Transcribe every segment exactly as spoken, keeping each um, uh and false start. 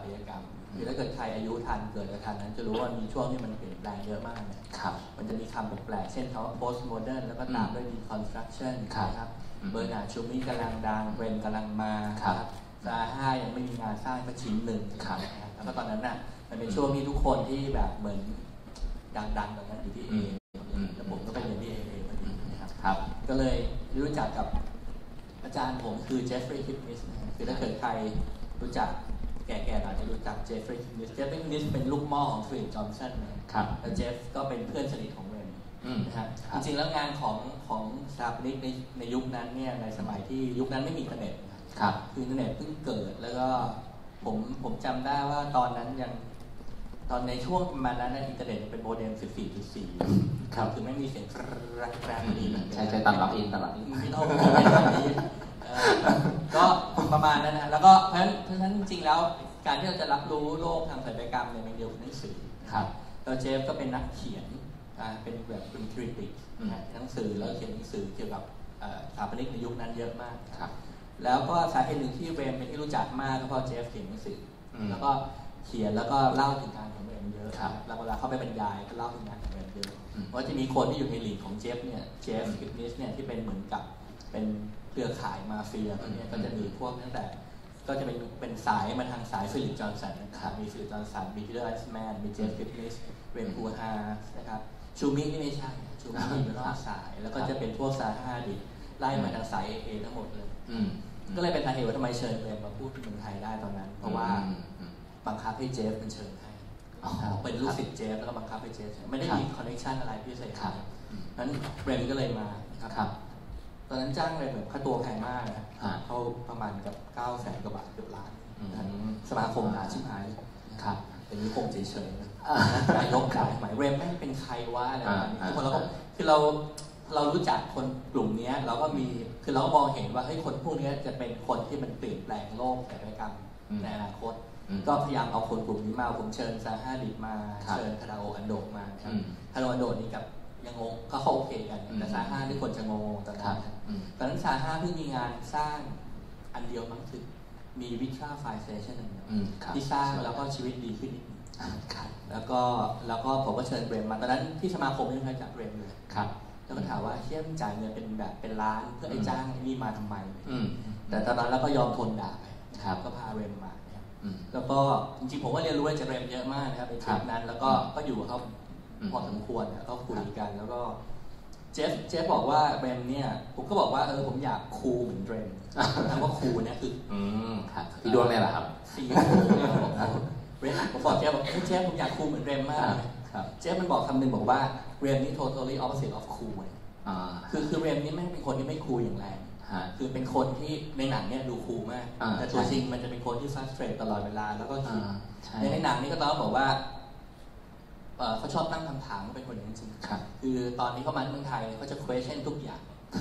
ยกรรมคือถ้าเกิดใครอายุทันเกิดทันนั้นจะรู้ว่ามีช่วงที่มันเปลี่ยนแปลงเยอะมากเนี่ยมันจะมีคำแปลกๆเช่นคำว่า post modern แล้วก็ตามด้วย deconstruction นะครับเบอร์นาร์ดชูมิกำลังดังเรนกำลังมาซาฮ่ายังไม่มีงานสร้างสักชิ้นหนึ่งแล้วก็ตอนนั้นน่ะมันเป็นช่วงที่ทุกคนที่แบบเหมือนดังๆตอนนั้นอยู่ที่เอแล้วผมก็ไปเรียนที่เอเอพอดีนะครับก็เลยรู้จักกับอาจารย์ผมคือเจฟฟรีย์คิปนิสคือถ้าเกิดใครรู้จักแก่ๆหน่อยจะรู้จักเจฟฟรีย์คิปนิสเจฟฟรีย์คิปนิสเป็นลูกหม้อของฟรีดจอห์นสันนะครับแล้วเจฟก็เป็นเพื่อนสนิทของเรนนะครับจริงๆแล้วงานของของสถาปนิกในในยุคนั้นเนี่ยในสมัยที่ยุคนั้นไม่มีอินเทอร์เน็ตครับคืออินเทอร์เน็ตเพิ่งเกิดแล้วก็ผมผมจำได้ว่าตอนนั้นยังตอนในช่วงประมาณนั้นอินเทอร์เน็ตเป็นโมเด็ม สิบสี่จุดสี่ ครับคือไม่มีเสียงแกรมดีแบบใช่ใช่ตลอดอินตลอดอินไม่ต้องไม่ต้องนี้ก็ประมาณนั้นนะแล้วก็เพราะฉะนั้นเพราะฉะนั้นจริงๆแล้วการที่เราจะรับรู้โลกทางศิลปกรรมเนี่ยมันเดียวกับหนังสือครับแล้วเจฟก็เป็นนักเขียนเป็นแบบเป็นคริติกหนังสือแล้วเขียนหนังสือเกี่ยวกับสถาปนิกในยุคนั้นเยอะมากครับแล้วก็สาเหตุหนึ่งที่เรมเป็นที่รู้จักมากก็เพราะเจฟเขียนหนังสือแล้วก็เขียนแล้วก็เล่าถึงงานของเรมเยอะแล้วเวลาเข้าไปบรรยายก็เล่าถึงงานของเรมเยอะเพราะจะมีคนที่อยู่ในลีกของเจฟเนี่ยเจฟกิฟนิสเนี่ยที่เป็นเหมือนกับเป็นเครือข่ายมาเฟียเนี่ยก็จะมีพวกตั้งแต่ก็จะเป็นเป็นสายมาทางสายฟิลิปจอห์นสันนะครับมีฟิลิปจอห์นสันมีพีเตอร์ไอซ์แมนมีเจฟกิฟนิสเรนคูฮานะครับชูมินี่ไม่ใช่ชูมิอยู่นอกสายแล้วก็จะเป็นพวกซาฮาดิไล่มาทางสายเอเอทั้งหมดเลยก็เลยเป็นสาเหตุว่าทำไมเชิญเรนมาพูดที่เมืองไทยได้ตอนนั้นเพราะว่าบังคับให้เจฟเป็นเชิญให้เป็นลูกศิษย์เจฟแล้วก็บังคับให้เจฟไม่ได้มีคอนเนคชั่นอะไรพิเศษนั้นเรนก็เลยมาครับตอนนั้นจ้างเลยแบบค่าตัวแพงมากนะเขาประมาณกับเก้าแสนกว่าบาทเกือบล้านสมาคมหาชิมหายครับเป็นนิคมเฉยๆนายกขายหมายเรมไม่เป็นใครว่าอะไรแบบนี้ทุกคนเราก็คือเราเรารู้จักคนกลุ่มนี้เราก็มีคือเราก็มองเห็นว่าเฮ้ยคนพวกนี้จะเป็นคนที่มันเปลี่ยนแปลงโลกศิลปกรรมในอนาคตก็พยายามเอาคนกลุ่มนี้มาผมเชิญซาฮาดิบมาเชิญคาราโออันโดมาคาราโออันโดนี่กับยังงงก็เขาโอเคกันแต่ซาฮาที่คนจะงงตอนนั้นตอนนั้นซาฮาเพิ่งมีงานสร้างอันเดียวมั้งคือมีวิชาไฟสเตชันหนึ่งที่สร้างแล้วก็ชีวิตดีขึ้นนิดนึงแล้วก็แล้วก็ผมก็เชิญเรมมาตอนนั้นที่สมาคมไม่เคยจัดเรมเลยแล้วก็ถามว่าเชี่ยมจ่ายเงินเป็นแบบเป็นล้านเพื่อไอ้จ้างไอ้นี่มาทำไมแต่ตอนนั้นเราก็ยอมทนด่าไปก็พาเรมมาแล้วก็จริงๆผมก็เรียนรู้จากเรมเยอะมากนะครับในทริปนั้นแล้วก็ก็อยู่กับเขาพอสมควรก็คุยกันแล้วก็เจฟเจฟบอกว่าเรมเนี่ยผมก็บอกว่าเออผมอยากคูลเหมือนเรมคำว่าคูลเนี่ยคืออืมครับพี่ดวงเนี่ยแหละครับซีคูลเนี่ยผมเรมผมบอกเจฟบอกเฮ้ยเจฟผมอยากคูลเหมือนเรมมากเจฟมันบอกคำหนึ่งบอกว่าเรมนี่ totally opposite of cool คือคือเรมนี่ไม่เป็นคนที่ไม่คูลอย่างแรงคือเป็นคนที่ในหนังเนี่ยดูคูลมากแต่ตัวจริงมันจะเป็นคนที่ฟัสเตรตตลอดเวลาแล้วก็คิดในในหนังนี่ก็ต้องบอกว่าเขาชอบตั้งคำถามเป็นคนอย่างจริงคือตอนนี้เขามาที่เมืองไทยเขาจะ question ทุกอย่าง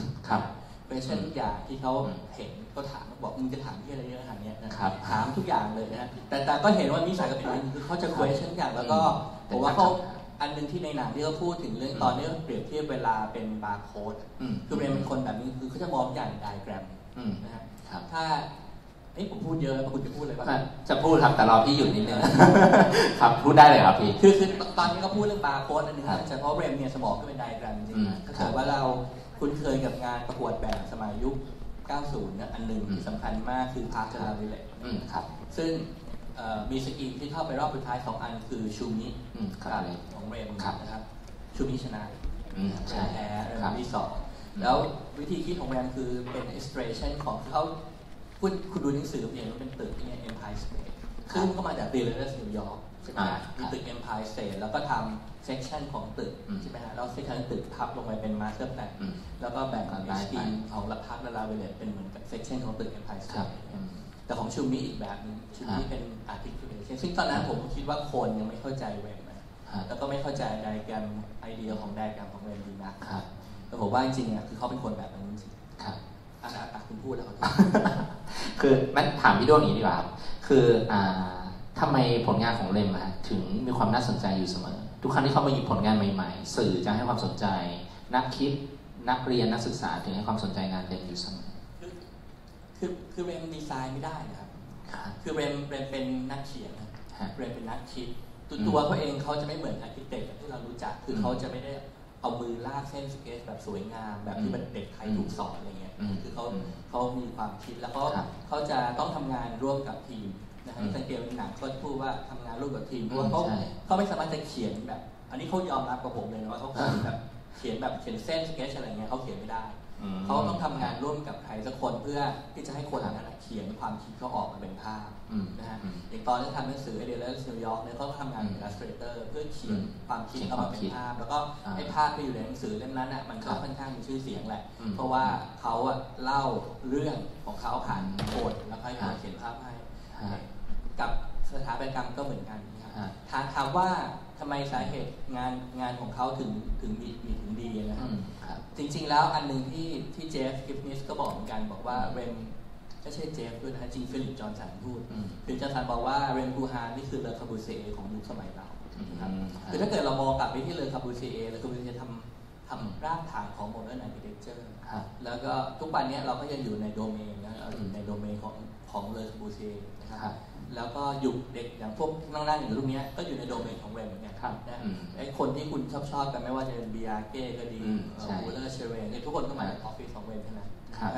question ทุกอย่างที่เขาเห็นก็ถามบอกมึงจะถามที่อะไรเยอะขนาดนี้นะถามทุกอย่างเลยนะแต่แต่ก็เห็นว่านิสัยก็เป็นอย่างนี้คือเขาจะ question ทุกอย่างแล้วก็ผมว่าเขาอันนึงที่ในหนังที่เขาพูดถึงเรื่องตอนนี้เปรียบเทียบเวลาเป็นบาร์โค้ดคือเรนเป็นคนแบบนี้คือเขาจะมองอย่างไดอะแกรมนะครับถ้าเอ้ผมพูดเยอะคุณจะพูดอะไรบ้างจะพูดครับแต่รอพี่อยู่นิดนึงครับพูดได้เลยครับพี่คือคือตอนนี้ก็พูดเรื่องบาร์โค้ดอันนึงเฉพาะเรนเนี่ยสมองก็เป็นไดอะแกรมจริงๆถ้าเกิดว่าเราคุ้นเคยกับงานประกวดแบบสมัยยุคเก้าสิบนะอันนึงที่สำคัญมากคือพาร์คจาราวิเลตซึ่งมีสกีมที่เข้าไปรอบสุดท้ายสองอันคือชูมิของเรมนะครับชูมิชนะแพ้เรมที่สองแล้ววิธีคิดของแรมคือเป็น illustration ของเขาคุณคุณดูหนังสือเองว่าเป็นตึกเนี่ย Empire State ซึ่งก็มาจากดีเลอร์สนิวยอร์กใช่ไหมมีตึก Empire State แล้วก็ทำ section ของตึกใช่ไหมฮะแล้ว section ตึกทับลงไปเป็น master plan แล้วก็แบ่งเป็นสกีมของละพักและลาเวเลตเป็นเหมือนกับ section ของตึก Empire Stateแต่ของชูมิอีกแบบนึงชูมิเป็น articulation ซึ่งตอนนั้นผมคิดว่าคนยังไม่เข้าใจเรมนะแล้วก็ไม่เข้าใจไดอะแกรมไอเดียของไดอะแกรมของเรมดีนักแต่ผมว่าจริงๆเนี่ยคือเขาเป็นคนแบบนั้นจริงๆอาณาจักรคุณพูดแล้วคือมันถามพี่ดวงนี้ดีกว่าครับคืออ่าทำไมผลงานของเรมถึงมีความน่าสนใจอยู่เสมอทุกครั้งที่เขามาหยิบผลงานใหม่ๆสื่อจะให้ความสนใจนักคิดนักเรียนนักศึกษาถึงให้ความสนใจงานเรมอยู่เสมอคือคือเรมดีไซน์ไม่ได้นะครับคือเรมเรมเป็นนักเขียนเรมเป็นนักคิดตัวเขาเองเขาจะไม่เหมือนอาร์คิเต็กที่เรารู้จักคือเขาจะไม่ได้เอามือลากเส้นสเก็ตแบบสวยงามแบบที่เด็กไทยถูกสอนอะไรเงี้ยคือเขาเขามีความคิดแล้วเขาเขาจะต้องทำงานร่วมกับทีมนะครับสังเกตในหนังก็พูดว่าทำงานร่วมกับทีมเพราะว่าเขาเขาไม่สามารถจะเขียนแบบอันนี้เขายอมรับกับผมเลยนะว่าเขาเขียนแบบเขียนแบบเขียนเส้นสเก็ตอะไรเงี้ยเขาเขียนไม่ได้เขาต้องทำงานร่วมกับใครสักคนเพื่อที่จะให้คนนั้นเขียนความคิดเขาออกมาเป็นภาพนะฮะอย่างตอนที่ทำหนังสือเดลเลอร์นิวยอร์กเนี่ยเขาทำงานเป็นอิลลัสเตรเตอร์เพื่อเขียนความคิดออกมาเป็นภาพแล้วก็ให้ภาพที่อยู่ในหนังสือเล่มนั้นน่ะมันก็ค่อนข้างมีชื่อเสียงแหละเพราะว่าเขาเล่าเรื่องของเขาผ่านโค้ดแล้วให้คนเขียนภาพให้กับสถาปัตยกรรมก็เหมือนกันนะครับถามถามว่าทำไมสาเหตุงานงานของเขาถึงถึงมีมีถึงดีนะครับจริงๆแล้วอันหนึ่งที่ที่เจฟกิฟนิสก็บอกเหมือนกันบอกว่าเรมไม่ใช่เจฟด้วยนะจริงฟิลิปจอห์นสันพูดฟิลิปจอห์นสันบอกว่าเรมคูฮานนี่คือเลอคาบูเซ่ของยุคสมัยเราครับคือถ้าเกิดเรามองกลับไปที่เลอคาบูเซ่เลอคาบูเซ่ทำทำรากฐานของโมเดิร์นอาร์คิเทคเจอร์แล้วก็ทุกวันนี้เราก็ยังอยู่ในโดเมนนะเราอยู่ในโดเมนของของเลอคาบูเซ่นะครับแล้วก็ยุคเด็กอย่างพวกนั่งนั่งอยู่ตรงนี้ก็อยู่ในโดเมนของเรมเหมือนกันนะไอ้คนที่คุณชอบชอบกันไม่ว่าจะเป็นบีอาร์เก้ก็ดีบูเลอร์เชเรนทุกคนก็มาจากออฟฟิศของเรมใช่ไหม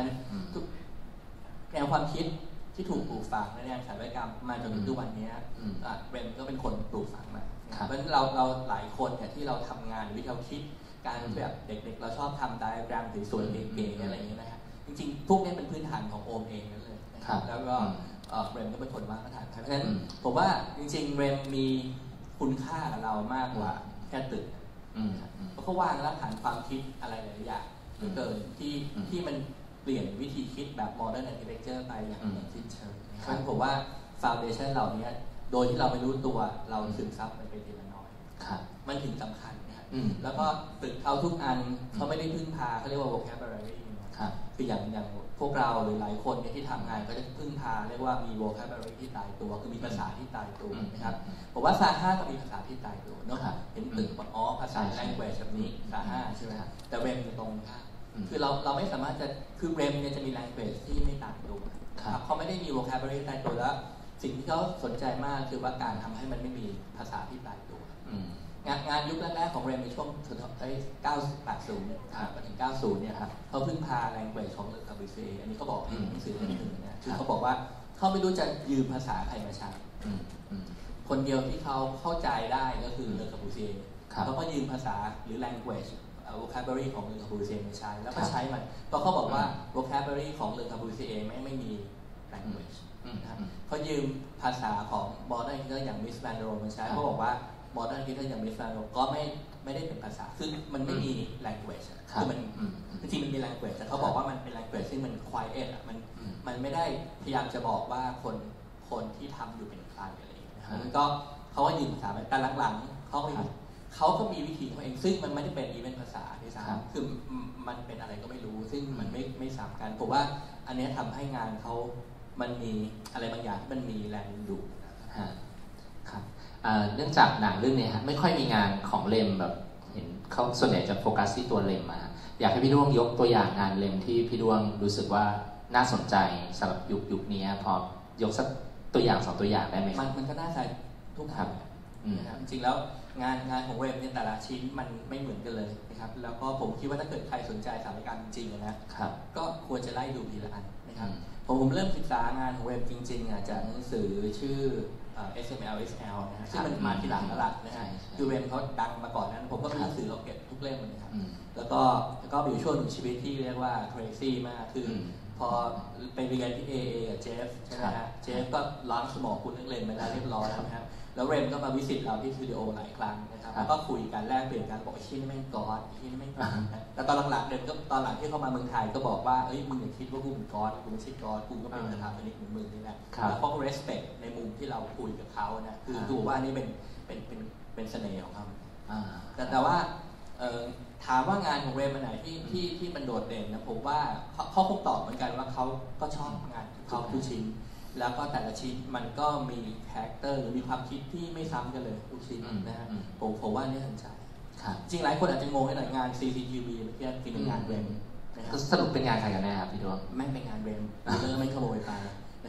แนวความคิดที่ถูกปลูกฝังในงานสถาปัตยกรรมมาจนถึงทุกวันนี้เรมก็เป็นคนปลูกฝังมาเพราะฉะนั้นเราเราหลายคนเนี่ยที่เราทำงานวิธีคิดการแบบเด็กๆเราชอบทำไดอะแกรมสวยๆเก๋ๆอะไรอย่างเงี้ยนะครับจริงๆพวกนี้เป็นพื้นฐานของโอมเองนั่นเลยแล้วก็เรมก็เป็นคนวางมาตรฐานเพราะฉะนั้นผมว่าจริงๆเรมมีคุณค่ากับเรามากกว่าแค่ตึกเพราะเขาวางรากฐานความคิดอะไรหลายอย่างเกินที่ที่มันเปลี่ยนวิธีคิดแบบโมเดิร์นอาร์คิเทคเจอร์ไปอย่างสิ้นเชิงเพราะฉะนั้นผมว่าฟาวเดชั่นเหล่านี้โดยที่เราไม่รู้ตัวเราซึมซับไปเป็นทีละน้อยมันถึงสำคัญนะครับแล้วก็ตึกเขาทุกอันเขาไม่ได้พึ่งพาเขาเรียกว่า vocabulary คืออย่างอย่างพวกเราหรือหลายคนที่ทำงานก็จะพึ่งพาเรียกว่ามี vocabulary ที่ตายตัวคือมีภาษาที่ตายตัวนะครับผมว่าซาห้าก็มีภาษาที่ตายตัวเนาะเห็นตึกว่าอ๋อภาษา language แบบนี้ซาห้าใช่ไหมครับแต่เรมอยู่ตรงข้ามคือเราเราไม่สามารถจะคือเรมเนี่ยจะมี language ที่ไม่ตายตัวครับเขาไม่ได้มี vocabulary ตายตัวแล้วสิ่งที่เขาสนใจมากคือว่าการทำให้มันไม่มีภาษาที่ตายตัวงานงานยุคแรกๆของเรมในช่วงถึงเก้าสิบ แปดสิบมาถึงเก้าสิบเนี่ยครับเขาพึ่งพา language ของเลอคาบูเซ่อันนี้เขาบอกในหนังสือเล่มหนึ่งนะคือเขาบอกว่าเขาไม่รู้จะยืมภาษาใครมาใช้คนเดียวที่เขาเข้าใจได้ก็คือเลอคาบูเซ่เขาก็ยืมภาษาหรือ language vocabulary ของเลอคาบูเซ่มาใช้แล้วก็ใช้มันเพราะเขาบอกว่า vocabulary ของเลอคาบูเซ่ไม่ไม่มี language เขายืมภาษาของบอร์ดก็อย่างมิสแวนโรมาใช้เขาบอกว่าโมเดิร์นคิดว่าอย่างมิสแวนโรก็ไม่ไม่ได้เป็นภาษาคือมันไม่มี language คือมันจริงๆมันมี language แต่เขาบอกว่ามันเป็น language ซึ่งมัน quiet อ่ะมันมันไม่ได้พยายามจะบอกว่าคนคนที่ทำอยู่เป็นใครอะไรอย่างเงี้ยมันก็เขาก็ยืมภาษาไปแต่หลังๆเขาก็เขาก็มีวิธีของเองซึ่งมันไม่ได้เป็นอีเวนต์ภาษาที่ซ้ำคือมันเป็นอะไรก็ไม่รู้ซึ่งมันไม่ไม่สามกันผมว่าอันนี้ทำให้งานเขามันมีอะไรบางอย่างที่มันมีแรงดูดครับเนื่องจากหนังเรื่องนี้ฮะไม่ค่อยมีงานของเลมแบบเห็นเขาส่วนใหญ่จะโฟกัสที่ตัวเลมมาอยากให้พี่ด้วงยกตัวอย่างงานเลมที่พี่ด้วงรู้สึกว่าน่าสนใจสำหรับยุคยุคนี้พอยกสักตัวอย่างสองตัวอย่างได้ไหมมันมันก็น่าสนใจทุกครับนะครับจริงแล้วงานงานของเรมเนี่ยแต่ละชิ้นมันไม่เหมือนกันเลยนะครับแล้วก็ผมคิดว่าถ้าเกิดใครสนใจสถาปัตยกรรมจริงๆนะครับก็ควรจะไล่ดูทีละอันนะครับผมผมเริ่มศึกษางานของเรมจริงๆอ่ะจากหนังสือชื่อเอส เอ็ม แอล เอส แอล นะฮะซึ่งมันมาทีหลังแล้วล่ะนะฮะคือเรมเขาดังมาก่อนนั้นผมก็มีหนังสือเราเก็บทุกเล่มเลยครับแล้วก็แล้วก็มีช่วงหนึ่งชีวิตที่เรียกว่า crazy มากคือพอไปเรียนที่ เอ เอ กับเจฟใช่ไหมฮะเจฟก็ล้างสมองคุณนักเรียนไปแล้วเรียบร้อยแล้วนะครับแล้วเรมก็มาวิสิตเราที่สตูดิโอหลายครั้งนะครับแล้วก็คุยกันแลกเปลี่ยนกันบอกไอ้ชิ้นนี่แม่งกอดไอ้ชิ้นนี่แม่งกอดแต่ตอนหลังๆเรมก็ตอนหลังที่เขามาเมืองไทยก็บอกว่าเอ้ยมึงอย่าคิดว่ากูเป็นกอดกูไม่ใช่กอดกูก็เป็นสถาปนิกเหมือนมึงนี่แหละแล้วเขาก็ respect ในมุมที่เราคุยกับเขานะคือดูว่านี่เป็นเป็นเป็นเป็นเสน่ห์ของเขาแต่แต่ว่าถามว่างานของเรมมันไหนที่ที่ที่มันโดดเด่นนะผมว่าเขาคงตอบเหมือนกันว่าเขาก็ชอบงานเขาทุกชิ้นแล้วก็แต่ละชิ้นมันก็มีคาแรคเตอร์หรือมีความคิดที่ไม่ซ้ำกันเลยทุกชิ้นนะฮะผมผมว่านี่สนใจจริงหลายคนอาจจะงงในหน่วยงาน ซี ซี ที วี เมื่อกี้เป็นงานเรมนะครับสรุปเป็นงานใครกันแน่ครับพี่ดวงไม่เป็นงานเรมเริ่มไม่ขโมยไปนะ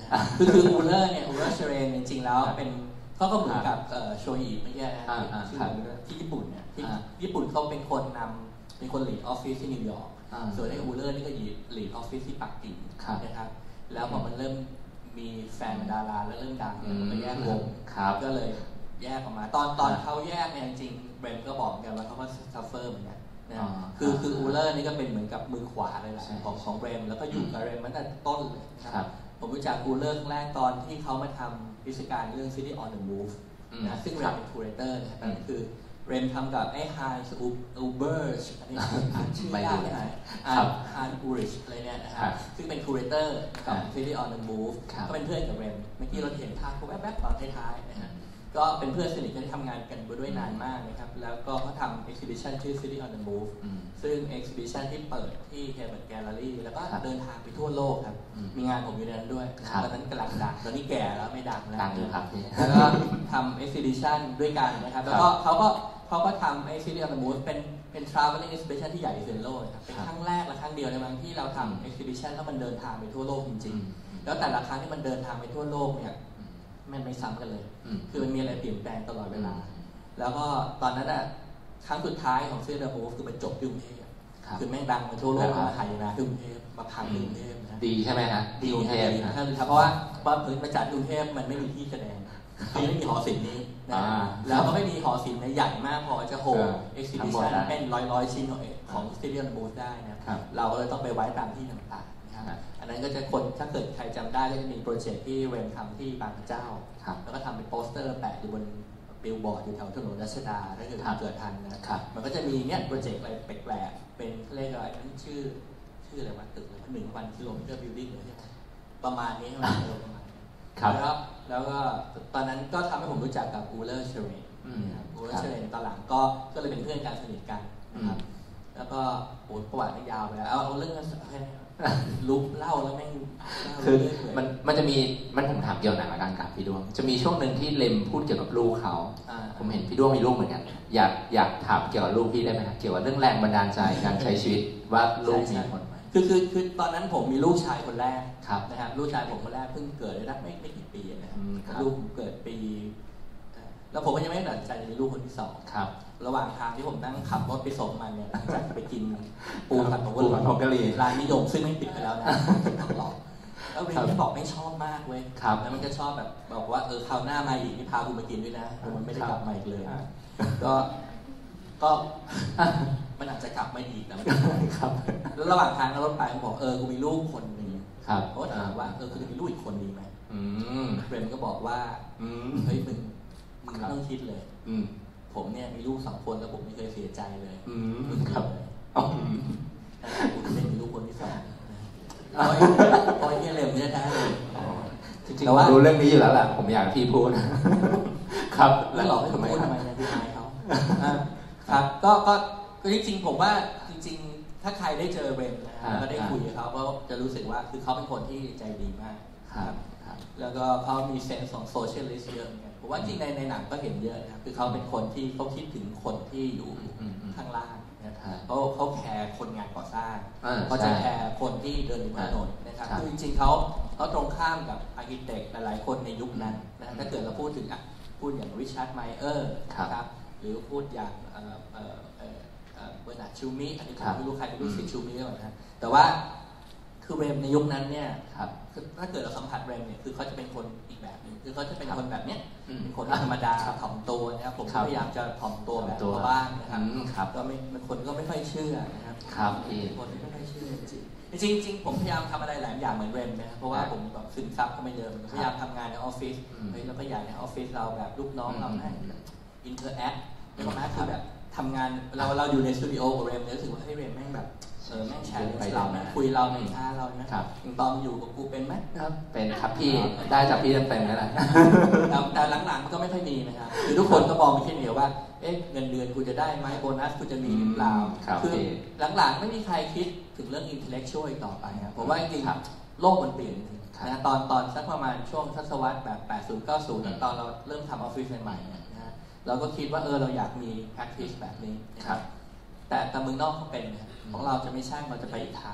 คือคืออูเลอร์เนี่ยอูเลอร์เชเรนจริงๆแล้วเป็นเขาก็เหมือนกับโชอิไม่ใช่นะชื่อที่ญี่ปุ่นเนี่ยที่ญี่ปุ่นเขาเป็นคนนำเป็นคนลีดออฟฟิศที่นิวยอร์กส่วนไอ้อูเลอร์นี่ก็ลีดออฟฟิศที่ปักกิ่งนะครับแล้วพอมันเริ่มมีแฟนดาราแล้วเริ่มดังเนี่ยมันก็แยกวงก็เลยแยกออกมาตอนตอนเขาแยกเนี่ยจริงเบรมก็บอกกันว่าเขาก็ซัฟเฟอร์เหมือนกันนะคือคืออูเลอร์นี่ก็เป็นเหมือนกับมือขวาเลยแหละของของเบรมแล้วก็อยู่กับเบรมมาตั้งแต่ต้นเลยนะครับผมรู้จักอูเลอร์ครั้งแรกตอนที่เขามาทำวิชาการเรื่อง City on the Move นะซึ่งเรมเป็นคูเรเตอร์นะครับนั่นคือเรมทำกับไอ้ Hans Ubersch อันนี้อ่านชื่อยากไม่ไหนอ่าน Hans Ubersch อะไรเนี่ยนะครับซึ่งเป็นคูเรเตอร์กับ City on the Move ก็เป็นเพื่อนกับเรมเมื่อกี้เราเห็นภาพเขาแวบๆตอนท้ายๆนะฮะก็เป็นเพื่อนสนิทกันที่ทำงานกันมาด้วยนานมากนะครับแล้วก็เขาทำ exhibition ชื่อ City on the Move ซึ่ง exhibition ที่เปิดที่ Herbert Gallery แล้วก็เดินทางไปทั่วโลกครับมีงานผมอยู่ในนั้นด้วยตอนนั้นกำลังดังตอนนี้แก่แล้วไม่ดังแล้วแล้วก็ทำ exhibition ด้วยกันนะครับแล้วก็เขาก็เขาก็ทำไอ้ City on the Move เป็นเป็น traveling exhibition ที่ใหญ่ที่สุดในโลกครับเป็นครั้งแรกและครั้งเดียวในบางที่เราทำ exhibition แล้วมันเดินทางไปทั่วโลกจริงๆแล้วแต่ละครั้งที่มันเดินทางไปทั่วโลกเนี่ยมันไม่ซ้ำกันเลยคือมันมีอะไรเปลี่ยนแปลงตลอดเวลาแล้วก็ตอนนั้นอ่ะครั้งสุดท้ายของ City on the Move คือมันจบที่กรุงเทพคือแม่งดังมาทั่วโลกมาถ่ายนะที่กรุงเทพมาพังที่กรุงเทพนะดีใช่ไหมฮะดีกรุงเทพนะเพราะว่าเพราะพื้นมาจัดกรุงเทพมันไม่มีที่แสดงคือไม่มีหอศิลป์นี้นะแล้วก็ไม่มีหอศิลป์ใหญ่มากพอจะโฮล exhibition เป็นร้อยร้อยชิ้นของ City on the Move ได้นะเราก็เลยต้องไปไว้ตามที่ต่างๆนะครับอันนั้นก็จะคนถ้าเกิดใครจำได้ก็จะมีโปรเจกต์ที่เรมทำที่บางกระเจ้าแล้วก็ทำเป็นโปสเตอร์แปะอยู่บนบิลบอร์ดอยู่แถวถนนรัชดาถ้าเกิดเกิดทันนะมันก็จะมีเนี่ยโปรเจกต์อะไรแปลกๆเป็นเรียกอะไรนั่นชื่อชื่ออะไรวะตึกหนึ่งพันกิโลเมตรบิลดิ้งเลยใช่ไหมประมาณนี้ประมาณแล้วแล้วก็ตอนนั้นก็ทำให้ผมรู้จักกับอูเลอร์เชเรนอูเลอร์เชเรนตอนหลังก็ก็เลยเป็นเพื่อนกันสนิทกันนะครับแล้วก็โอ้ประวัติยาวไปแล้วเอาเอาเรื่องลุกเล่าแล้วแม่งคือมันมันจะมีมันผมถามเกี่ยวหนังละกันกับพี่ดวงจะมีช่วงหนึ่งที่เลมพูดเกี่ยวกับลูกเขาผมเห็นพี่ดวงมีลูกเหมือนกันอยากอยากถามเกี่ยวกับลูกพี่ได้ไหมครับเกี่ยวกับเรื่องแรงบันดาลใจการใช้ชีวิตว่าลูกมีผลไหมคือคือคือตอนนั้นผมมีลูกชายคนแรกนะครับลูกชายผมคนแรกเพิ่งเกิดได้ไม่ไม่กี่ปีนะครับลูกผมเกิดปีแล้วผมก็ยังไม่ตัดใจมีลูกคนที่สองระหว่างทางที่ผมนั่งขับรถไปส่งมันเนี่ยหลังจากไปกินปูผัดผงกะหรี่ร้านนิยมซึ่งไม่ปิดไปแล้วนะหลอกแล้วเรนก็บอกไม่ชอบมากเว้ยแล้วมันก็ชอบแบบบอกว่าเออคราวหน้ามาอีกนี่พาคุณมากินด้วยนะมันไม่ได้กลับมาอีกเลยก็ก็มันอาจจะกลับมาอีกนะแล้วระหว่างทางรถไปผมบอกเออกูมีลูกคนนึงเขาถามว่าเออคุณจะมีลูกอีกคนดีไหมเรนก็บอกว่าเฮ้ยมึงมึงไม่ต้องคิดเลยผมเนี่ยมีลูกสองคนแล้วผมไม่เคยเสียใจเลยมึงครับคุณได้มีลูกคนที่สองโอ้ยเนี่ยเร็วเนี่ยได้เลยจริงๆรู้เรื่องนี้อยู่แล้วแหละผมอยากพี่พูดครับแล้วหลอกให้ผมพูดทำไมเนี่ยพี่ชายเขาครับก็ก็จริงๆผมว่าจริงๆถ้าใครได้เจอเรนนะฮะก็ได้คุยกับเขาก็จะรู้สึกว่าคือเขาเป็นคนที่ใจดีมากครับแล้วก็เขามีเซนส์ของโซเชียลิสต์เยอะเหมือนกันผมว่าจริงในในหนังก็เห็นเยอะนะครับคือเขาเป็นคนที่เขาคิดถึงคนที่อยู่ข้างล่างนะเขาเขาแคร์คนงานก่อสร้างเขาจะแคร์คนที่เดินอยู่บนถนนนะครับคือจริงๆเขาเขาตรงข้ามกับอาร์คิเต็กหลายๆคนในยุคนั้นนะถ้าเกิดเราพูดถึงอ่ะพูดอย่างริชาร์ดไมเออร์ครับหรือพูดอย่างเอ่อเอ่อเอ่อเบอร์นาร์ดชูมิอันนี้ผมไม่รู้ใครเป็นลูกศิษย์ชูมิหรือเปล่านะแต่ว่าคือเรมในยุคนั้นเนี่ยถ้าเกิดเราสัมผัสเรมเนี่ยคือเขาจะเป็นคนอีกแบบนึงคือเขาจะเป็นคนแบบเนี้ยเป็นคนธรรมดาถ่อมตัวนะครับผมพยายามจะถ่อมตัวแบบตัวบ้างนะครับก็ไม่บางคนก็ไม่ค่อยเชื่อนะครับครับคนไม่ค่อยเชื่อจริงจริงผมพยายามทำอะไรหลายอย่างเหมือนเรมนะครับเพราะว่าผมแบบซึมซับเข้ามาเยอะพยายามทำงานในออฟฟิศแล้วก็อยากในออฟฟิศเราแบบลูกน้องเราให้อินเทอร์แอคแล้วก็คือแบบทำงานเราเราอยู่ในสตูดิโอกับเรมเนี่ยรู้สึกว่าให้เรมแม่งแบบเออแม่งแชร์ไปเรานะคุยเราในท่าเรานะครับตอนอยู่กับกูเป็นไหมครับเป็นครับพี่ได้จากพี่เต็มๆแล้วแหละแต่หลังๆมันก็ไม่ค่อยมีนะครับคือทุกคนก็มองไปแค่เดียวว่าเอ๊ะเงินเดือนกูจะได้ไหมโบนัสกูจะมีหรือเปล่าคือหลังๆไม่มีใครคิดถึงเรื่องอินเทลเล็กชวลต่อไปครับผมว่าจริงๆโลกมันเปลี่ยนนะตอนตอนสักประมาณช่วงทศวรรษแบบแปดสิบ เก้าสิบตอนเราเริ่มทำออฟฟิศใหม่ๆนะฮะเราก็คิดว่าเออเราอยากมี practice แบบนี้นะครับแต่แต่เมืองนอกเขาเป็นของเราจะไม่ใช่เราจะไปอีกทาง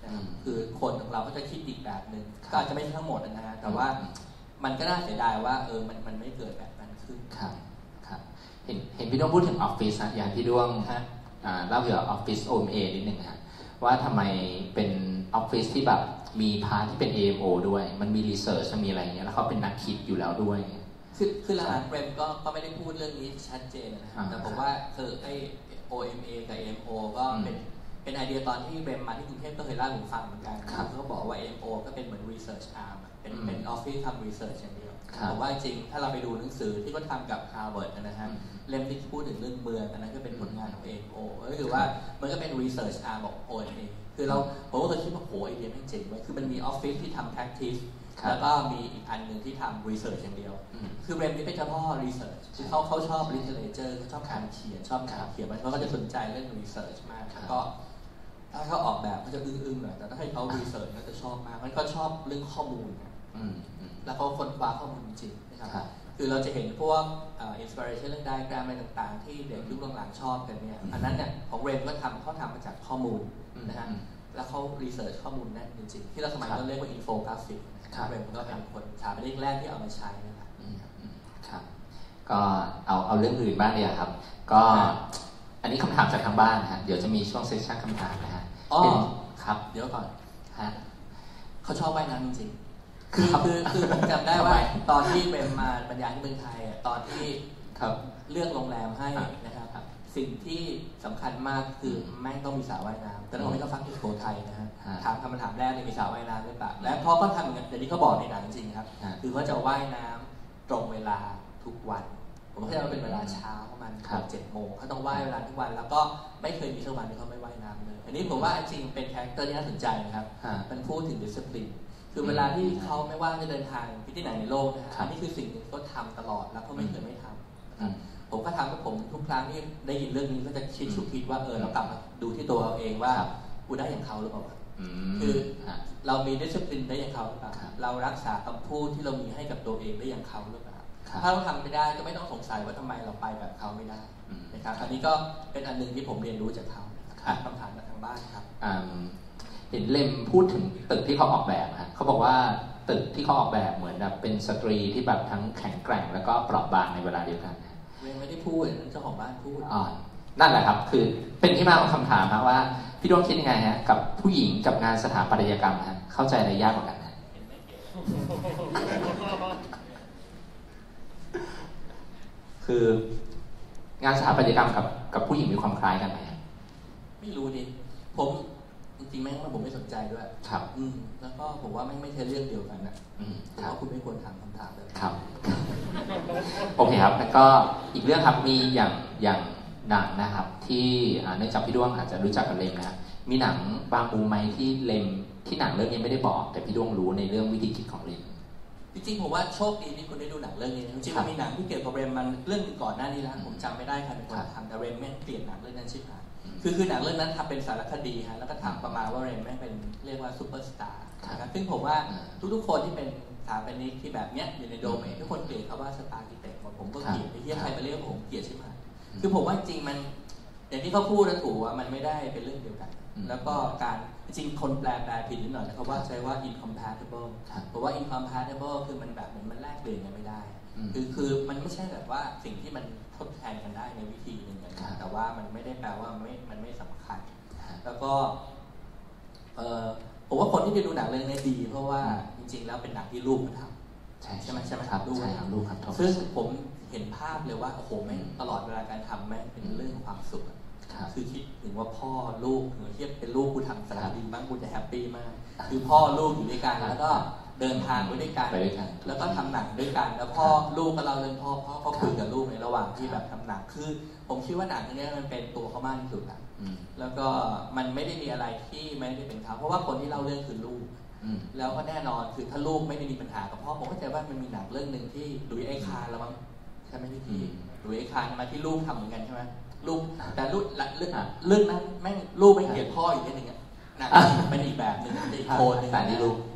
นะครับคือคนของเราก็จะคิดอีกแบบหนึ่งก็อาจจะไม่ทั้งหมดนะฮะแต่ว่ามันก็น่าเสียดายว่าเออมันมันไม่เกิดแบบนั้นขึ้นครับครับเห็นเห็นพี่ด้วงพูดถึงออฟฟิศนะอย่างพี่ด้วงฮะเล่าเกี่ยวกับออฟฟิศ โอ เอ็ม เอ นิดนึงฮะว่าทำไมเป็นออฟฟิศที่แบบมีพาร์ทที่เป็น เอ เอ็ม โอ ด้วยมันมีรีเสิร์ชมีอะไรเงี้ยแล้วเขาเป็นนักคิดอยู่แล้วด้วยคือคือหลังๆเบรมก็ก็ไม่ได้พูดเรื่องนี้ชัดเจนนะครับแต่ผมว่าคือไอ โอ เอ็ม เอ กับ เอ เอ็ม โอ ก็เป็นเป็นไอเดียตอนที่เบรมมาที่กรุงเทพก็เคยเล่าให้ผมฟังเหมือนกันเขาบอกว่า เอ เอ็ม โอ ก็เป็นเหมือน research arm เป็นเป็นออฟฟิศทำ research อย่างเดียวผมว่าจริงถ้าเราไปดูหนังสือที่เขาทำกับ Harvard นะฮะเล่มที่พูดถึงเรื่องเมืองอันนั้นก็เป็นผลงานของ เอ เอ็ม โอ ก็คือว่ามันก็เป็น research arm ของ โอ เอ็ม เอ คือเราผมก็เคยคิดว่าโหไอเดียไม่เจ๋งไว้คือมันมีออฟฟิศที่ทำ practice แล้วก็มีอีกอันหนึ่งที่ทำ research อย่างเดียวคือเบรมนี่เป็นเฉพาะ research คือเขาเขาชอบ literature เขาชอบการเขียนชอบการเขียนมันเขาก็จะสนใจเรื่อง research มากแล้วก็ถ้าเขาออกแบบเขาจะอึ้งๆหน่อยแต่ถ้าให้เขา research เขาจะชอบมากมันก็ชอบเรื่องข้อมูลแล้วเขาค้นคว้าข้อมูลจริงนะครับคือเราจะเห็นพวก inspiration เรื่อง diagram อะไรต่างๆที่เด็กยุคหลังๆชอบกันเนี่ยอันนั้นเนี่ยของเบรมก็ทำเขาทำมาจากข้อมูลนะฮะแล้วเขา research ข้อมูลนั่นจริงๆที่เราสมัยเราเรียกว่า infographicเบรมก็เป็นคนสถาปนิกแรกที่เอามาใช้นะครับครับก็เอาเอาเรื่องอื่นบ้างดีครับก็อันนี้คำถามจากทางบ้านนะฮะเดี๋ยวจะมีช่วงเซสชั่นคำถามนะฮะอ๋อครับเดี๋ยวก่อนฮะเขาชอบว่ายน้ำจริงๆคือคือคือผมจำได้ว่าตอนที่เบรมมาบรรยายที่เมืองไทยตอนที่เลือกโรงแรมให้นะครับสิ่งที่สำคัญมากคือแม่งต้องมีสระว่ายน้ำแต่ตอนนี้ก็ฟังที่โขทัยนะฮะถามคำถามแรกเลยมีสระว่ายน้ำหรือเปล่าและเขาก็ทำอย่างเดี๋ยวนี้เขาบอกในหนังจริงครับคือเขาจะว่ายน้ำตรงเวลาทุกวันผมเข้าใจว่าเป็นเวลาเช้าประมาณเจ็ดโมงเขาต้องว่ายเวลาทุกวันแล้วก็ไม่เคยมีสักวันที่เขาไม่ว่ายน้ำเลยอันนี้ผมว่าจริงเป็นคาแรคเตอร์ที่น่าสนใจนะครับมันพูดถึง discipline คือเวลาที่เขาไม่ว่าจะเดินทางไปที่ไหนในโลกนะฮะอันนี้คือสิ่งที่เขาทำตลอดแล้วเขาไม่เคยไม่ทำผมก็ทำให้ผมทุกครั้งที่ได้ยินเรื่องนี้ก็จะคิดชุกคิดว่าเออเรากลับมาดูที่ตัวเราเองว่ากูได้อย่างเขาหรือเปล่าคือเรามีดิสซิปลินได้อย่างเขาหรือเปล่าเรารักษาคำพูดที่เรามีให้กับตัวเองได้อย่างเขาหรือเปล่าถ้าเราทำไม่ได้ก็ไม่ต้องสงสัยว่าทำไมเราไปแบบเขาไม่ได้นะครับอันนี้ก็เป็นอันนึงที่ผมเรียนรู้จากเขาคำถามจากทางบ้านครับเห็นเล่มพูดถึงตึกที่เขาออกแบบฮะเขาบอกว่าตึกที่เขาออกแบบเหมือนแบบเป็นสตรีที่แบบทั้งแข็งแกร่งแล้วก็เปราะบางในเวลาเดียวกันเรียนไม่ได้พูดเจ้าของบ้านพูดอ๋อนั่นแหละครับคือเป็นที่มาของคำถามนะว่าพี่ดวงคิดยังไงฮะกับผู้หญิงกับงานสถาปัตยกรรมฮะเข้าใจอะไรยากกว่ากันฮะคืองานสถาปัตยกรรมกับกับผู้หญิงมีความคล้ายกันไหมไม่รู้ดิผมจริงๆแม่งผมไม่สนใจด้วยครับอืมแล้วก็ผมว่าไม่ไม่ใช่เรื่องเดียวกันนะอืมเพราะคุณไม่ควรถามคำถามเลยครับโอเคครับแล้วก็อีกเรื่องครับมีอย่างอย่างหนังนะครับที่เนื่องจากพี่ด้วงอาจจะรู้จักกับเลมนะมีหนังบางมุมไหมที่เลมที่หนังเรื่องนี้ไม่ได้บอกแต่พี่ด้วงรู้ในเรื่องวิธีคิดของเลมจริงๆผมว่าโชคดีที่คุณได้ดูหนังเรื่องนี้จริงๆมันมีหนังที่เกี่ยวกับเรมมันเรื่องก่อนหน้านี้แล้วผมจำไม่ได้ใครเป็นคนทำแต่เรมแม่งเปลี่ยนหนังเรื่องนั้นชิบหายคือคือหนังเรื่องนั้นทำเป็นสารคดีฮะแล้วก็ทำประมาณว่าเรมแม่งเป็นเรียกว่าซูเปอร์สตาร์นะครับซึ่งผมว่าทุกๆคนที่เป็นสถาปนิกที่แบบเนี้ยอยู่ในโดเมนทุกคนเกลียดเขาว่าสตาร์คิเต็กหมดผมก็เกลียดไอ้เหี้ยใครมาเรียกผมเกลียดใช่ไหมคือผมว่าจริงมันอย่างที่เขาพูดนะถูกว่ามันไม่ได้เป็นเรื่องเดียวกันแล้วก็การจริงคนแปลแปลผิดนิดหน่อยนะครับว่าใช้ว่า incompatible เพราะว่า incompatible คือมันแบบเหมือนมันแลกเปลี่ยนกันไม่ได้คือคือมันไม่ใช่แบบว่าสิ่งที่มันทดแทนกันได้ในวิธีหนึ่งกันแต่ว่ามันไม่ได้แปลว่ามันไม่มันไม่สำคัญแล้วก็เออผมว่าคนที่ไปดูหนังเรื่องนี้ดีเพราะว่าจริงๆแล้วเป็นหนังที่ลูกมันทำใช่ใช่ไหมใช่ไหมครับลูกมันลูกครับซึ่งผมเห็นภาพเลยว่าโอ้โหแม่งตลอดเวลาการทำแม่งเป็นเรื่องของความสุขคือคิดถึงว่าพ่อลูกหรือเทียบเป็นลูกกูทำสถาดีบ้างกูจะแฮปปี้มากคือพ่อลูกอยู่ด้วยกันแล้วก็เดินทางไปด้วยกันแล้วก็ทำหนังด้วยกันแล้วพ่อลูกก็เล่าเรื่องพ่อพ่อก็คุยกับลูกในระหว่างที่แบบทำหนังคือผมคิดว่าหนังนี้มันเป็นตัวเขามากที่สุดอ่ะแล้วก็มันไม่ได้มีอะไรที่ไม่ได้เป็นเขาเพราะว่าคนที่เล่าเรื่องคือลูกแล้วก็แน่นอนคือถ้าลูกไม่ได้มีปัญหากับพ่อผมเข้าใจว่ามันมีหนังเรื่องหนึ่งที่ลุยไอคาร์แล้วมั้งใช่ไหมพี่ลุยไอคาร์มาที่ลูกทำเหมือนกันใช่ไหมลูกแต่ลูกเรื่องเรื่องนั้นแม่งลูกไม่เกลียดพ่ออีกนิดนึงอ่ะหนังเป็นอีกแบบหนึ่งอีกโคนนึงแต่นี่ลูก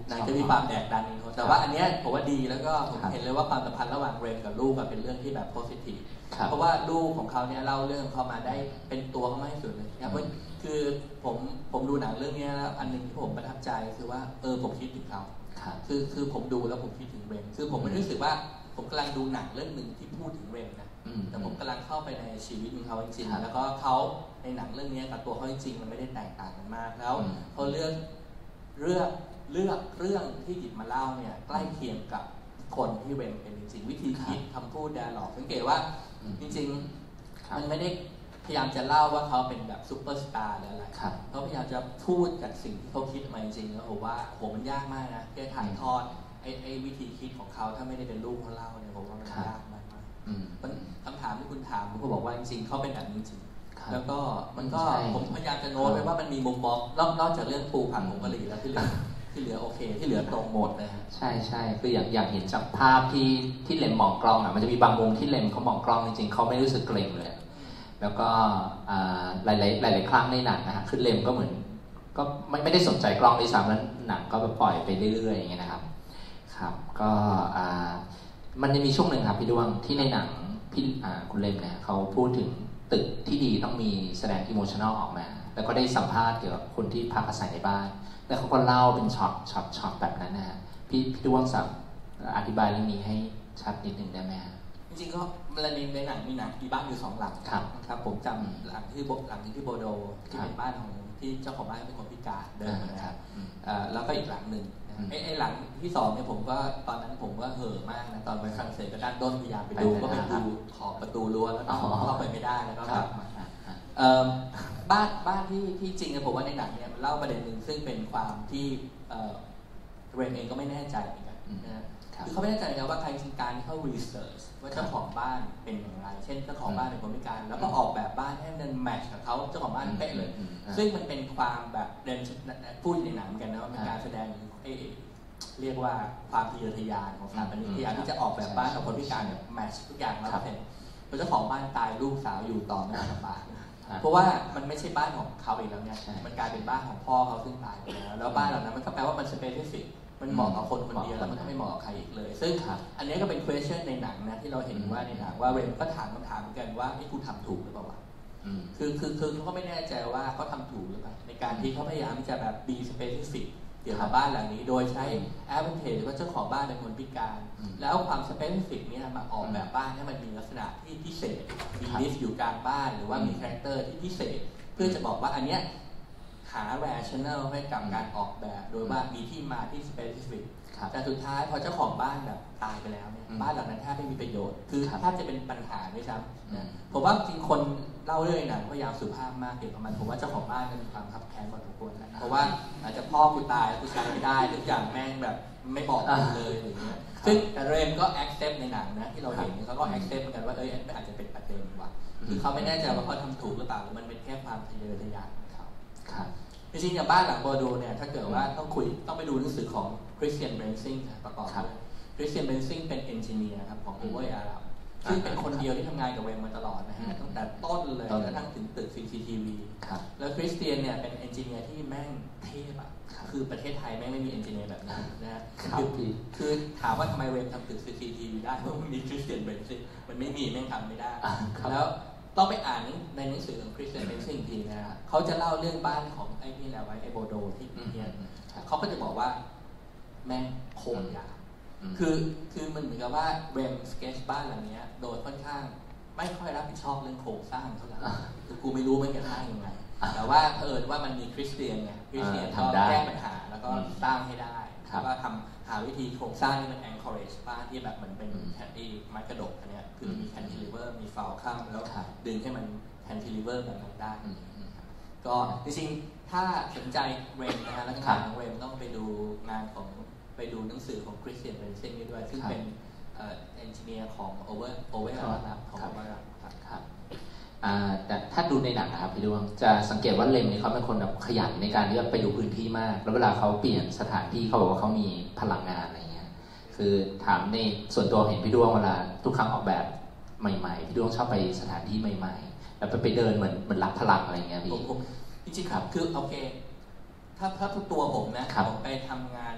หนังจะมีความแดกดันแต่ว่าอันเนี้ยผมว่าดีแล้วก็ผมเห็นเลยว่าความสัมพันธ์ระหว่างเรมกับลูกเป็นเรื่องที่แบบโพสิทีฟเพราะว่าลูกของเขาเนี่ยเล่าเรื่องเขามาได้เป็นตัวเขามากที่สุดเลยนะเพราะคือผมผมดูหนังเรื่องนี้แล้วอันนึงที่ผมประทับใจคือว่าเออผมคิดถึงเขาคือคือผมดูแล้วผมคิดถึงเรมคือผมไม่รู้สึกว่าผมกำลังดูหนังเรื่องหนึ่งที่พูดถึงเรมนะแต่ผมกำลังเข้าไปในชีวิตของเขาจริงๆแล้วก็เขาในหนังเรื่องนี้กับตัวเขาจริงๆมันไม่ได้แตกต่างกันมากแล้วเขาเลือกเลือกเลือกเรื่องที่หยิบมาเล่าเนี่ยใกล้เคียงกับคนที่เรมเป็นจริงๆวิธีคิดคำพูดแดร์ล็อกสังเกตว่าจริงๆมันไม่ได้พยายามจะเล่าว่าเขาเป็นแบบซูเปอร์สตาร์หรืออะไรเขาพยายามจะพูดจากสิ่งที่เขาคิดมาจริงๆแล้วผมว่าโหมันยากมากนะที่จะถ่ายทอดไอ้ไอ้วิธีคิดของเขาถ้าไม่ได้เป็นลูกเขาเล่าเนี่ยผมว่ามันยากมากคำถามที่คุณถามผมก็บอกว่าจริงๆเขาเป็นแบบนี้จริงแล้วก็มันก็ผมพยายามจะโน้ตไว้ว่ามันมีมุมมองนอกจากเรื่องปูผังผงกะหรี่แล้วที่เหลือที่เหลือโอเคที่เหลือตรงหมดเลยฮะใช่ใช่คืออย่างอย่างเห็นจากภาพที่ที่เลมมองกล้องอ่ะมันจะมีบางมุมที่เลมเขามองกล้องจริงๆเขาไม่รู้สึกเกรงเลยแล้วก็หลายหลายหลายครั้งในหนังนะฮะคือเลมก็เหมือนก็ไม่ไม่ได้สนใจกล้องด้วยซ้ำแล้วหนังก็ปล่อยไปเรื่อยๆอย่างเงี้ยนะครับครับก็มันจะมีช่วงหนึ่งครับพี่ดวงที่ในหนังพี่คุณเลมเนี่ยเขาพูดถึงตึกที่ดีต้องมีแสดงอิโมชันนอลออกมาแล้วก็ได้สัมภาษณ์เกี่ยวกับคนที่พักอาศัยในบ้านแล้วเขาก็เล่าเป็นช็อตช็อตช็อตแบบนั้นนะฮะพี่พี่ดวงสับอธิบายเรื่องนี้ให้ชัดนิดนึงได้ไหมฮะจริงๆก็ในในหนังมีหนังมีบ้านอยู่สองหลังนะครับผมจำหลังที่หลังที่โบโดที่เป็นบ้านของที่เจ้าของบ้านเป็นคนพิการเดินนะครับแล้วก็อีกหลังหนึ่งไอ้ไอ้หลังที่สองเนี่ยผมก็ตอนนั้นผมก็เห่อมากนะตอนไปฝรั่งเศสก็ด้านต้นพยายามไปดูก็ไปดูขอบประตูรั้วแล้วเข้าไปไม่ได้แล้วก็กลับมาบ้านบ้านที่ที่จริงเนี่ยผมว่าในหนังเนี่ยมันเล่าประเด็นหนึ่งซึ่งเป็นความที่เรนเองก็ไม่แน่ใจเหมือนกันนะคือเขาไม่แน่ใจนะว่าใครจริงการที่เขา research ว่าเจ้าของบ้านเป็นอย่างไรเช่นเจ้าของบ้านเป็นคนพิการแล้วก็ออกแบบบ้านให้มันแมทช์กับเขาเจ้าของบ้านเป๊ะเลยซึ่งมันเป็นความแบบเดินพูดในหนังกันนะว่าเป็นการแสดงเรียกว่าความทะเยอทะยานของสถาปนิกพยายามที่จะออกแบบบ้านกับคนพิการเนี่ยแมทช์ทุกอย่างแล้วเป็นเจ้าของบ้านตายลูกสาวอยู่ต่อไม่สบายเพราะว่ามันไม่ใช่บ้านของเขาอีกแล้วเนี่ยมันกลายเป็นบ้านของพ่อเขาซึ่งตายไปแล้วแล้วบ้านเหล่านั้นมันก็แปลว่ามัน specific มันเหมาะกับคนคนเดียวแล้วมันก็ไม่เหมาะกับใครอีกเลยซึ่งอันนี้ก็เป็น question ในหนังนะที่เราเห็นว่าในหนังว่าเรมก็ถามคำถามเหมือนกันว่าไอ้กูทำถูกหรือเปล่าวะคือคือคือเขาก็ไม่แน่ใจว่าเขาทำถูกหรือเปล่าในการที่เขาพยายามที่จะแบบ be specific เกี่ยวกับบ้านหลังนี้โดยใช้ advantage ว่าเจ้าของบ้านเป็นคนพิการแล้วความ specific นี้มาออกแบบบ้านให้มันมีลักษณะที่พิเศษมีลิฟต์อยู่กลางบ้านหรือว่ามี character ที่พิเศษเพื่อจะบอกว่าอันเนี้ยหา rational ให้กับการออกแบบโดยว่ามีที่มาที่ specific แต่สุดท้ายพอเจ้าของบ้านแบบตายไปแล้วเนี่ยบ้านหลังนั้นแทบไม่มีประโยชน์คือแทบจะเป็นปัญหาด้วยซ้ำนะผมว่าจริงคนเล่าเรื่องหนังพยายามสุภาพมากเกี่ยวกับมันผมว่าเจ้าของบ้านมีความขับแค้นพอสมควรนะเพราะว่าอาจจะพ่อกูตายกูใช้ไม่ได้ทุกอย่างแม่งแบบไม่บอกเลยอะไรเงี้ยซึ่งแต่เรมก็ accept ในหนังนะที่เราเห็นเขาก็ accept เหมือนกันว่าเอออาจจะเป็นประเด็นว่ะคือเขาไม่แน่ใจว่าเขาทำถูกหรือเปล่าหรือมันเป็นแค่ความทะเยอทะยานของเขาจริงๆอย่างบ้านหลังโบโดเนี่ยถ้าเกิดว่าต้องคุยต้องไปดูหนังสือของคริสเตียนเบนซิงประกอบด้วยคริสเตียนเบนซิงเป็นเอนจิเนียร์ครับของโอเวอร์อาร์ซึ่งเป็นคนเดียวที่ทำงานกับเวมมาตลอดนะฮะตั้งแต่ต้นเลยกระทั่งถึงตึก ซี ซี ที วี แล้วคริสเตียนเนี่ยเป็นเอนจิเนียร์ที่แม่งเทพอ่ะคือประเทศไทยแม่งไม่มีเอนจิเนียร์แบบนี้นะฮะคือถามว่าทำไมเวมทำตึก ซี ซี ที วี ได้เพราะมันมีคริสเตียนเบนซิงมันไม่มีแม่งทำไม่ได้แล้วต้องไปอ่านในหนังสือของคริสเตียนเบนซิงทีนะฮะเขาจะเล่าเรื่องบ้านของไอ้นี่แหละไว้ไอ้โบโดที่เนี่ยเขาก็จะบอกว่าแม่งโคตรยากคือคือมันเหมือนกับว่าเรมสเกจบ้านหลังนี้โดยค่อนข้างไม่ค่อยรับผิดชอบเรื่องโครงสร้างเท่าไหร่คือกูไม่รู้มันจะสร้างยังไงแต่ว่าเผอิญว่ามันมีคริสเตียนไงคริสเตียนก็แก้ปัญหาแล้วก็สร้างให้ได้แล้วก็ทำหาวิธีโครงสร้างที่มัน encourage บ้านที่แบบมันเป็นแคนดี้ไม้กระดกอันนี้คือมี cantilever มีเฟลข้ามแล้วดึงให้มัน cantilever แบบนั้นได้ก็จริงๆถ้าสนใจเรมนะฮะแล้วงานของเรมต้องไปดูงานของไปดูหนังสือของคริสเตียนเบนซิงด้วยซึ่งเป็นเอนจิเนียร์ของโอเวอร์โอเวอร์นะครับของโอเวอร์ครับแต่ถ้าดูในหนังนะครับพี่ดวงจะสังเกตว่าเลมนี่เขาเป็นคนแบบขยันในการที่จะไปดูพื้นที่มากแล้วเวลาเขาเปลี่ยนสถานที่เขาบอกว่าเขามีพลังงานอะไรเงี้ยคือถามในส่วนตัวเห็นพี่ดวงเวลาทุกครั้งออกแบบใหม่ๆพี่ดวงชอบไปสถานที่ใหม่ๆแล้วไปไปเดินเหมือนเหมือนรับพลังอะไรเงี้ยพี่จริงๆครับคือโอเคถ้าถ้าตัวผมนะผมไปทำงาน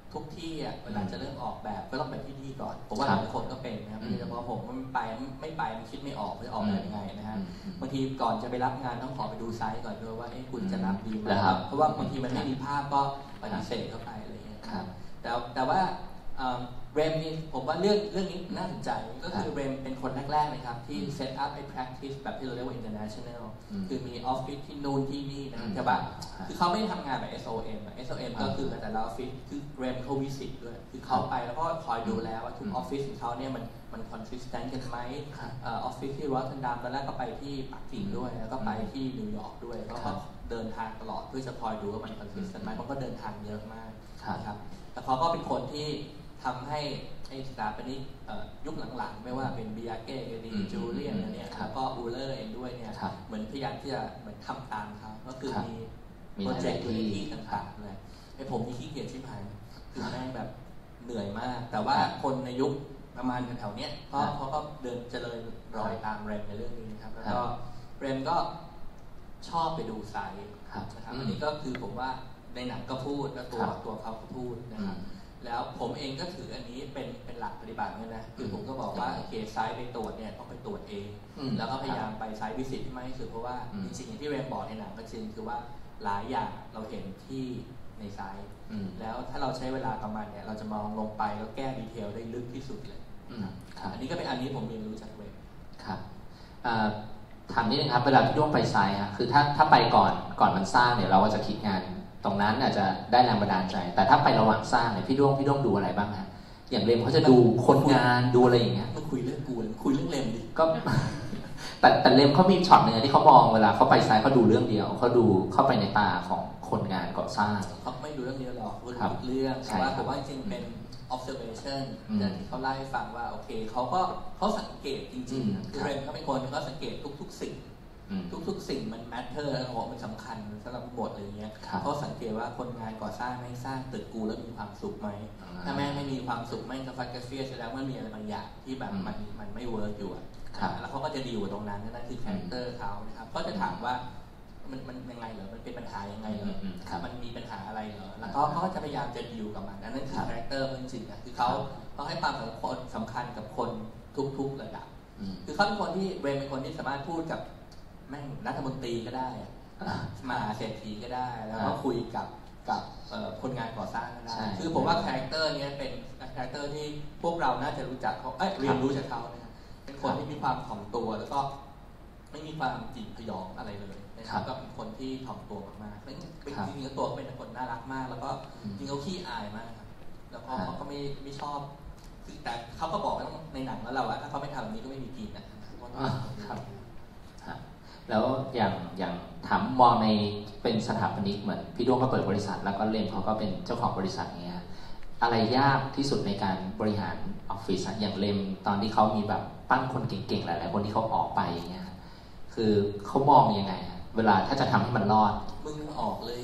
ทุกที่อ่ะเวลาจะเริ่มออกแบบก็ต้องไปที่นี่ก่อนผมว่าหลายคนก็เป็นนะครับโดยเฉพาะผมมันไปไม่ไปมันคิดไม่ออกจะออกแบบยังไงนะฮะบางทีก่อนจะไปรับงานต้องขอไปดูไซต์ก่อนด้วยว่าคุณจะรับดีไหมเพราะว่าบางทีมันไม่มีภาพก็ปฏิเสธเข้าไปอะไรเงี้ยแต่แต่ว่าเรมนี่ผมว่าเรื่องเรื่องนี้น่าสนใจก็คือเรมเป็นคนแรกๆเลยครับที่เซตอัพไอ้ practice แบบที่เราเรียกว่า international คือมีออฟฟิศที่นู่นที่นี่นะครับแต่ว่าคือเขาไม่ได้ทำงานแบบ เอส โอ เอ็ม เอส โอ เอ็ม ก็คือแต่ละออฟฟิศคือเรมเขาวิสิตด้วยคือเขาไปแล้วก็คอยดูแลว่าทุกออฟฟิศของเขาเนี่ยมันมัน consistent กันไหมออฟฟิศที่รอตเทอร์ดัมตอนแรกก็ไปที่ปักกิ่งด้วยแล้วก็ไปที่นิวยอร์กด้วยแล้วก็เดินทางตลอดเพื่อจะคอยดูว่ามัน consistent ไหมเพราะก็เดินทางเยอะมากนะครับแต่เขาก็เป็นคนที่ทำให้ไอ้สถาปนิกยุคหลังๆไม่ว่าเป็นบีอาร์เก้ดีจูเลียนเนี่ยแล้วก็อูเลอร์เองด้วยเนี่ยเหมือนพยายามที่จะเหมือนทำตามเขาก็คือมีโปรเจกต์อยู่ในที่ต่างๆเลยไอ้ผมที่ขี้เกียจชิบหายคือแม่งแบบเหนื่อยมากแต่ว่าคนในยุคประมาณแถวๆนี้เขาเขาก็เดินเจริญรอยตามเรมในเรื่องนี้นะครับแล้วก็เรมก็ชอบไปดูไซต์นะครับอันนี้ก็คือผมว่าในหนังก็พูดแล้วตัวตัวเขาก็พูดนะครับแล้วผมเองก็ถืออันนี้เป็นเป็นหลักปฏิบัติเลยนะคือผมก็บอกว่าโอเคไซต์ไปตรวจเนี่ยต้องไปตรวจเองแล้วก็พยายามไปไซต์วิสิตที่มากที่สุดเพราะว่าจริงๆอย่างที่เรมบอกในหนังก็จริงคือว่าหลายอย่างเราเห็นที่ในไซต์แล้วถ้าเราใช้เวลาประมาณเนี่ยเราจะมองลงไปแล้วแก้ดีเทลได้ลึกที่สุดเลยอันนี้ก็เป็นอันนี้ผมเรียนรู้จากเรมครับถามนิดนึงครับเวลาพี่ด้วงไปไซต์ฮะคือถ้าถ้าไปก่อนก่อนมันสร้างเนี่ยเราก็จะคิดงานตรงนั้นอาจจะได้แรงบันดาลใจแต่ถ้าไประหว่างสร้างเนี่ยพี่ด้วงพี่ด้วงดูอะไรบ้างฮะอย่างเรมเขาจะดูคนงานดูอะไรอย่างเงี้ยมันคุยเรื่องกูคุยเรื่องเรมดิก็แต่แต่เรมเขามีช็อตนึงที่เขามองเวลาเขาไปไซต์เขาดูเรื่องเดียวเขาดูเข้าไปในตาของคนงานก่อสร้างเขาไม่ดูเรื่องเดียวหรอกเขาดูเรื่องแต่ว่าผมว่าจริงเป็น observation อย่างที่เขาเล่าให้ฟังว่าโอเคเขาก็เขาสังเกตจริงๆคือเรมเขาเป็นคนเขาสังเกตทุกๆสิ่งทุกๆสิ่งมัน matter แล้วมันสำคัญสำหรับบทอะไรเงี้ยเขาสังเกตว่าคนงานก่อสร้างไม่สร้างตึกกูแล้วมีความสุขไหมถ้าแม่ไม่มีความสุขไม่กระฟัดกระเฟียดแสดงว่ามีอะไรบางอย่างที่แบบมันมันไม่เวิร์กอยู่อ่ะแล้วเขาก็จะดีกว่าตรงนั้นนั่นคือคาแรคเตอร์เขานะครับก็จะถามว่ามันมันยังไงเหรอมันเป็นปัญหายังไงเหรอมันมีปัญหาอะไรเหรอแล้วเขาเขาก็จะพยายามจะดีลกับมันนั่นคือคาแรคเตอร์จริงๆนะคือเขาเขาให้ความสำคัญกับคนทุกๆระดับคือเขาเป็นคนที่เรมเป็นคนที่สามารถพูดกับแม่งรัฐมนตรีก็ได้มหาเศรษฐีก็ได้แล้วก็คุยกับกับคนงานก่อสร้างก็ได้คือผมว่าคาแรคเตอร์นี้เป็นคาแรคเตอร์ที่พวกเราน่าจะรู้จักเขาเอ้ยเรียนรู้จากเขานะเป็นคนที่มีความถ่อมตัวแล้วก็ไม่มีความจิ๋พยองอะไรเลยนะครับก็เป็นคนที่ถ่อมตัวมากๆเป็นจริงๆแล้วตัวเขาเป็นคนน่ารักมากแล้วก็จริงเขาขี้อายมากแล้วก็เขาก็ไม่ไม่ชอบแต่เขาก็บอกในหนังแล้วเราอะถ้าเขาไม่ทำแบบนี้ก็ไม่มีกินนะครับแล้วอย่างอย่างถามมองในเป็นสถาปนิกเหมือนพี่ด้วงก็เปิดบริษัทแล้วก็เล่มเขาก็เป็นเจ้าของบริษัทเงี้ยอะไรยากที่สุดในการบริหารออฟฟิศอย่างเล่มตอนที่เขามีแบบปั้นคนเก่งๆหลายๆคนที่เขาออกไปอย่างเงี้ยคือเขามองยังไงเวลาถ้าจะทำให้มันรอดมึงออกเลย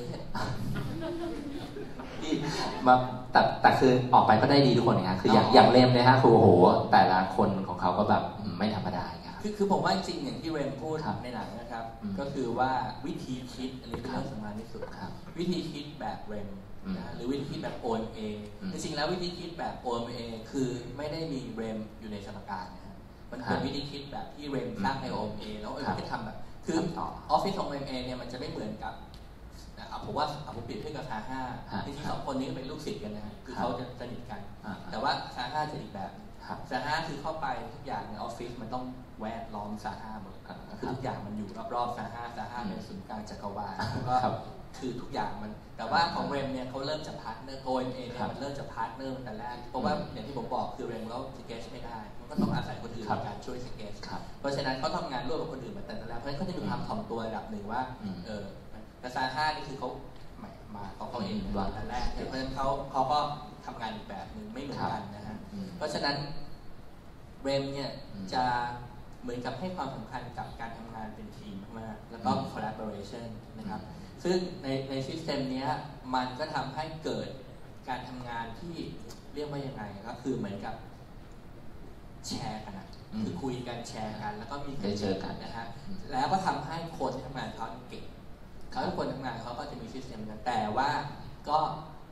มาแต่แต่คือออกไปก็ได้ดีทุกคนนะคืออย่างอย่างเล่มเนี่ยฮะคือโอ้โหแต่ละคนของเขาก็แบบไม่ธรรมดาคือคือผมว่าจริงอย่างที่เรมพูดในหนังนะครับก็คือว่าวิธีคิดอันนี้เป็นเรื่องสำคัญที่สุดวิธีคิดแบบเรมนะหรือวิธีคิดแบบ โอ เอ็ม เอ จริงๆแล้ววิธีคิดแบบ โอ เอ็ม เอ คือไม่ได้มีเรมอยู่ในสมการนะมันเป็นวิธีคิดแบบที่เรมสร้างใน โอ เอ็ม เอ แล้วเออจะทำแบบคือออฟฟิศของ โอ เอ็ม เอ เนี่ยมันจะไม่เหมือนกับผมว่าผมเปรียบเทียบกับซาห้าจริงๆสองคนนี้ก็เป็นลูกศิษย์กันนะคือเขาจะสนิทกันแต่ว่าซาห้าจะอีกแบบซาห้าคือเข้าไปทุกอย่างในออฟฟิศมันต้องแวดล้อมซาห้าหมดคือทุกอย่างมันอยู่รอบๆซาห้าซาห้าเป็นศูนย์กลางจักรวาลแล้วก็คือทุกอย่างมันแต่ว่าของเรมเนี่ยเขาเริ่มจากพาร์ทเนอร์ โอ เอ็ม เอ เนี่ยมันเริ่มจากพาร์ทเนอร์แต่แรกเพราะว่าอย่างที่ผมบอกคือเรมแล้วสเกจไม่ได้มันก็ต้องอาศัยคนอื่นในการช่วยสเกจเพราะฉะนั้นเขาทำงานร่วมกับคนอื่นมาแต่แรกเพราะฉะนั้นเขาจะมีความถ่อมตัวระดับหนึ่งว่าเออแต่ซาห้านี่คือเขามาของเขาเองแต่แรกเพราะฉะนั้นเขาเขาก็ทำงานอีกแบบหนึ่งไม่เหมือนกันนะฮะเพราะฉะนั้นเรมเนี่ยจะเหมือนกับให้ความสำคัญกับการทำงานเป็นทีมมากๆแล้วก็ collaboration นะครับซึ่งในในซิสเต็มนี้มันก็ทำให้เกิดการทำงานที่เรียกว่ายังไงก็คือเหมือนกับแชร์กันนะคือคุยกันแชร์กันแล้วก็มีได้เจอกันนะฮะแล้วก็ทำให้คนที่ทำงานเขาเก่งเขาทุกคนทำงานเขาก็จะมีซิสเต็มกันแต่ว่าก็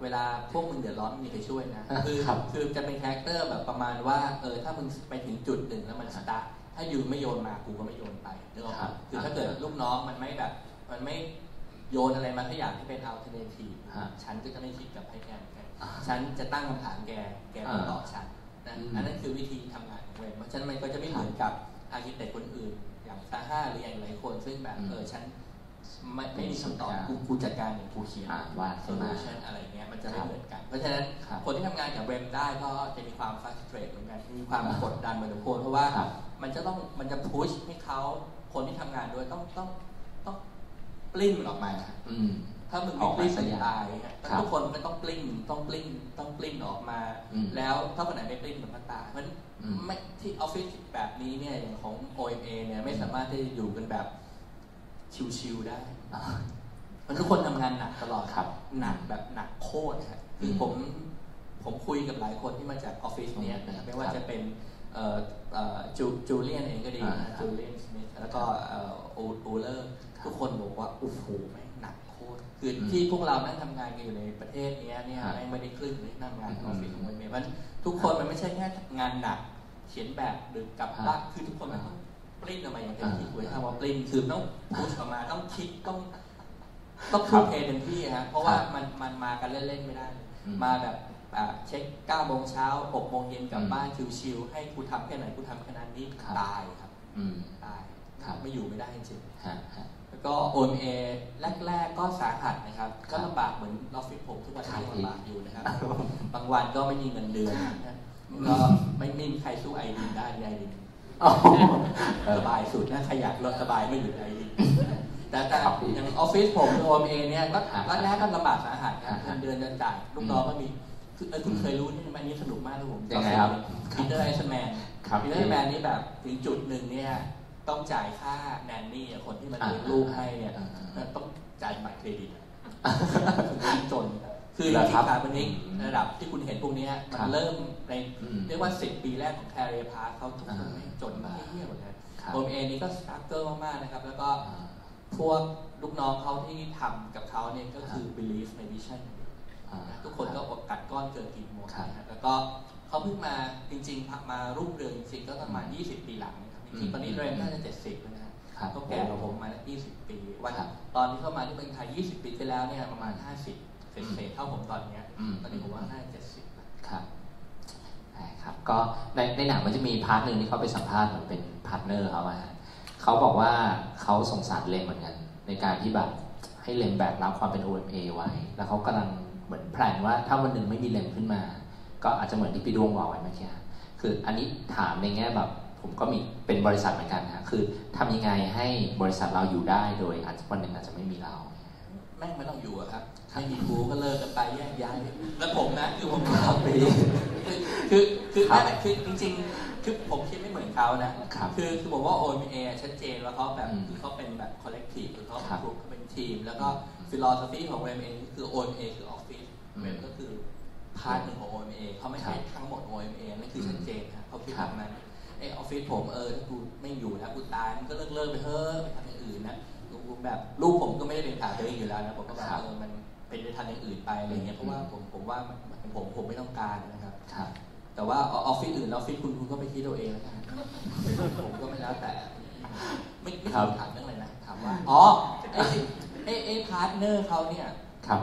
เวลาพวกมึงเดือดร้อนไม่มีใครช่วยนะคือคือจะเป็นคาแรคเตอร์แบบประมาณว่าเออถ้ามึงไปถึงจุดหนึ่งแล้วมันสตาร์ทถ้ายูไม่โยนมากูก็ไม่โยนไปนึกออกไหมคือถ้าเกิดลูกน้องมันไม่แบบมันไม่โยนอะไรมาถ้าอยากให้เป็น alternative ฉันก็จะไม่คิดกับให้แกฉันจะตั้งคำถามแกแกก็ตอบฉันนะอันนั้นคือวิธีทำงานของเวมเพราะฉะนั้นมันก็จะไม่เหมือนกับอาร์คิเต็กคนอื่นอย่างซาฮ่าหรืออย่างหลายคนซึ่งแบบเออฉันไม่ไม่มีคำตอบกูกูจัดการอย่างกูเขียนว่าโซลูชันอะไรเงี้ยมันจะไม่เหมือนกันเพราะฉะนั้นคนที่ทำงานกับเวมได้ก็จะมีความฟรัสเตรทเหมือนกันมีความกดดันเหมือนทุกคนเพราะว่ามันจะต้องมันจะพุชให้เขาคนที่ทำงานด้วยต้องต้องต้องปลิ้นมันออกมาถ้ามึงไม่ปลิ้นมันตายทุกคนไม่ต้องปลิ้นต้องปลิ้นต้องปลิ้นออกมาแล้วถ้าคนไหนไม่ปลิ้นมันก็ตายเพราะไม่ที่ออฟฟิศแบบนี้เนี่ยอย่างของ โอ เอ็ม เอ เนี่ยไม่สามารถที่จะอยู่กันแบบชิวๆได้เพราะทุกคนทำงานหนักตลอดครับหนักแบบหนักโคตรครับคือผมผมคุยกับหลายคนที่มาจากออฟฟิศเนี้ยนะครับไม่ว่าจะเป็นจูจูเลียนเองก็ดีจูเลียนสมิธแล้วก็อูเลอร์ทุกคนบอกว่าโอ้โหแม่งหนักโคตรคือที่พวกเรานั่งทำงานกันอยู่ในประเทศนี้เนี่ยไม่ได้ครึ่งที่ทำงานออฟฟิศของเมย์มันทุกคนมันไม่ใช่แค่งานหนักเขียนแบบหรือกลับบ้านคือทุกคนมันต้องปริ้นออกมาอย่างเต็มที่คุยถ้าว่าปริ้นคือต้องพูดออกมาต้องคิดต้องต้องทุ่มเทเต็มที่ฮะเพราะว่ามันมันมากันเล่นๆไม่ได้มาแบบเช็คเก้าโมงเช้าหกโมงเย็นกลับบ้านชิวๆให้กูทำแค่ไหนกูทำแค่นั้นนี่ตายครับตายไม่อยู่ไม่ได้จริงๆแล้วก็ โอ เอ็ม เอ แรกๆก็สาหัสนะครับก็ลำบากเหมือนออฟฟิศผมทุกวันนี้ลำบากอยู่นะครับบางวันก็ไม่มีเงินเดือนก็ไม่มีใครสู้ไอดีได้ไอดีสบายสุดนะใครอยากรถสบายไม่อยู่ไอดีแต่แต่อย่างออฟฟิศผม โอ เอ็ม เอ เนี่ยก็แรกๆก็ลำบากสาหัสครับเงินเดือนจะจ่ายลูกน้องก็มีคือเออคุณเคยรู้นี่อันนี้สนุกมากเลยผมยังไงครับพีเตอร์ไอซ์แมนพีเตอร์ไอซ์แมนนี่แบบถึงจุดหนึ่งเนี่ยต้องจ่ายค่าแนนนี่คนที่มาเลี้ยงลูกให้เนี่ยต้องจ่ายบัตรเครดิตถึงจนคือราคาวันนี้ระดับที่คุณเห็นพวกนี้มันเริ่มในเรียกว่าสิบปีแรกของแคริเอร์พาร์เขาทุกคนจนมากเยี่ยมหมดเลยโอ เอ็ม เอ นี่ก็สตรั๊กเกอร์มากๆนะครับแล้วก็พวกลูกน้องเขาที่ทำกับเขาเนี่ยก็คือ belief ใน vision ทุกคนก็กัดก้อนเกินกินหมดแล้วก็เขาเพิ่งมาจริงๆมารุ่งเรืองจริงๆก็ประมาณยี่สิบปีหลังนะครับจริงๆตอนนี้เรนน่าจะเจ็ดสิบแล้วนะก็แก่กว่าผมมายี่สิบปีวันตอนที่เข้ามาที่เมืองไทยยี่สิบปีที่แล้วเนี่ยประมาณห้าสิบเศษๆเท่าผมตอนนี้ตอนนี้ผมว่าน่าจะเจ็ดสิบครับใช่ครับก็ในในหนังมันจะมีพาร์ทหนึ่งที่เขาไปสัมภาษณ์เหมือนเป็นพาร์ทเนอร์เขาอะเขาบอกว่าเขาสงสารเลมเหมือนกันในการที่แบบให้เลมแบกรับความเป็น โอ เอ็ม เอ ไว้แล้วเขากำลังเหมือนแพลนว่าถ้าวันหนึ่งไม่มีเลมขึ้นมาก็อาจจะเหมือนที่พี่ดวงบอกไว้เมื่อกี้คืออันนี้ถามในแง่แบบผมก็มีเป็นบริษัทเหมือนกันนะคือทำยังไงให้บริษัทเราอยู่ได้โดยอาจจะวันหนึ่งอาจจะไม่มีเราแม่งไม่ต้องอยู่อะครับไม่มีกูก็เลิกกันไปแยกย้ายแล้วผมนะคือผมทำไปคือคือแม่คือจริงๆคือผมคิดไม่เหมือนเขานะคือคือผมว่า โอ เอ็ม เอ ชัดเจนว่าเขาแบบคือเขาเป็นแบบ collective คือเขาเป็นกลุ่มเขาเป็นทีมแล้วก็ philosophy ของ โอ เอ็ม เอ คือ โอ เอ็ม เอ คือ office เว็บก็คือพาร์ทหนึ่งของ โอ เอ็ม เอ เขาไม่ใช่ทั้งหมด โอ เอ็ม เอ นั่นคือชัดเจนนะเขาคิดแบบนั้นไอออฟฟิศผมเออถ้ากูไม่อยู่แล้วกูตายมันก็เลิกเลิกไปเฮ้ยไปทำอย่างอื่นนะแบบลูกผมก็ไม่ได้เป็นขาตัวเองอยู่แล้วนะผมก็แบบเออมันเป็นไปทำอย่างอื่นไปอะไรเงี้ยเพราะว่าผมผมว่าผมผมไม่ต้องการนะครับแต่ว่าออฟฟิศอื่นออฟฟิศคุณคุณก็ไปคิดตัวเองแล้วกันผมก็ไม่แล้วแต่ไม่ไม่ถามเรื่องอะไรนะถามว่าอ๋อไอไอไอพาร์ทเนอร์เขาเนี่ยครับ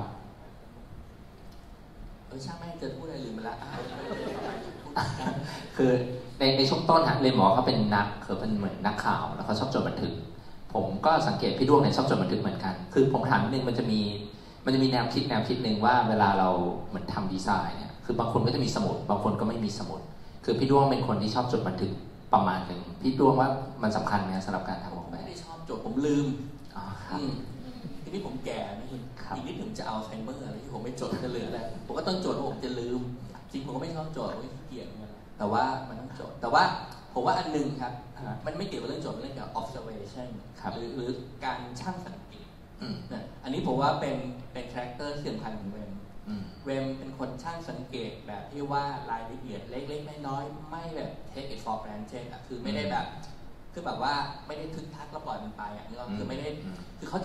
เออช่างแม่งเจอพูดอะไรลืมไปละคือในในช่วงต้นฮะเลยหมอเขาเป็นนักคือเป็นเหมือนนักข่าวแล้วเขาชอบจดบันทึกผมก็สังเกตพี่ดวงเนี่ยชอบจดบันทึกเหมือนกันคือผมถามนิดนึงมันจะมีมันจะมีแนวคิดแนวคิดหนึ่งว่าเวลาเราเหมือนทำดีไซน์เนี่ยคือบางคนก็จะมีสมุดบางคนก็ไม่มีสมุดคือพี่ดวงเป็นคนที่ชอบจดบันทึกประมาณหนึ่งพี่ดวงว่ามันสำคัญไหมสำหรับการทำออกแบบไม่ได้ชอบจดผมลืมอ๋อครับทีนี้ผมแก่นะคุณอีกนิดหนึ่งจะเอาไซเมอร์อะไรที่ผมไม่จดจะเหลืออะไรผมก็ต้องจดว่าผมจะลืมจริงผมก็ไม่ชอบจดผมขี้เกียจมันแต่ว่ามันต้องจดแต่ว่าผมว่าอันนึงครับมันไม่เกี่ยวกับเรื่องจดมันเรื่องเกี่ยวกับ observation หรือหรือการช่างสังเกตอันนี้ผมว่าเป็นเป็นคาแรคเตอร์ที่สำคัญของเวมเวมเป็นคนช่างสังเกตแบบที่ว่ารายละเอียดเล็กๆน้อยๆไม่แบบ take it for granted อ่ะคือไม่ได้แบบคือแบบว่าไม่ได้ทึกทักแล้วปล่อยมันไปอ่ะนี่ก็คือไม่ได้คือเขาจะ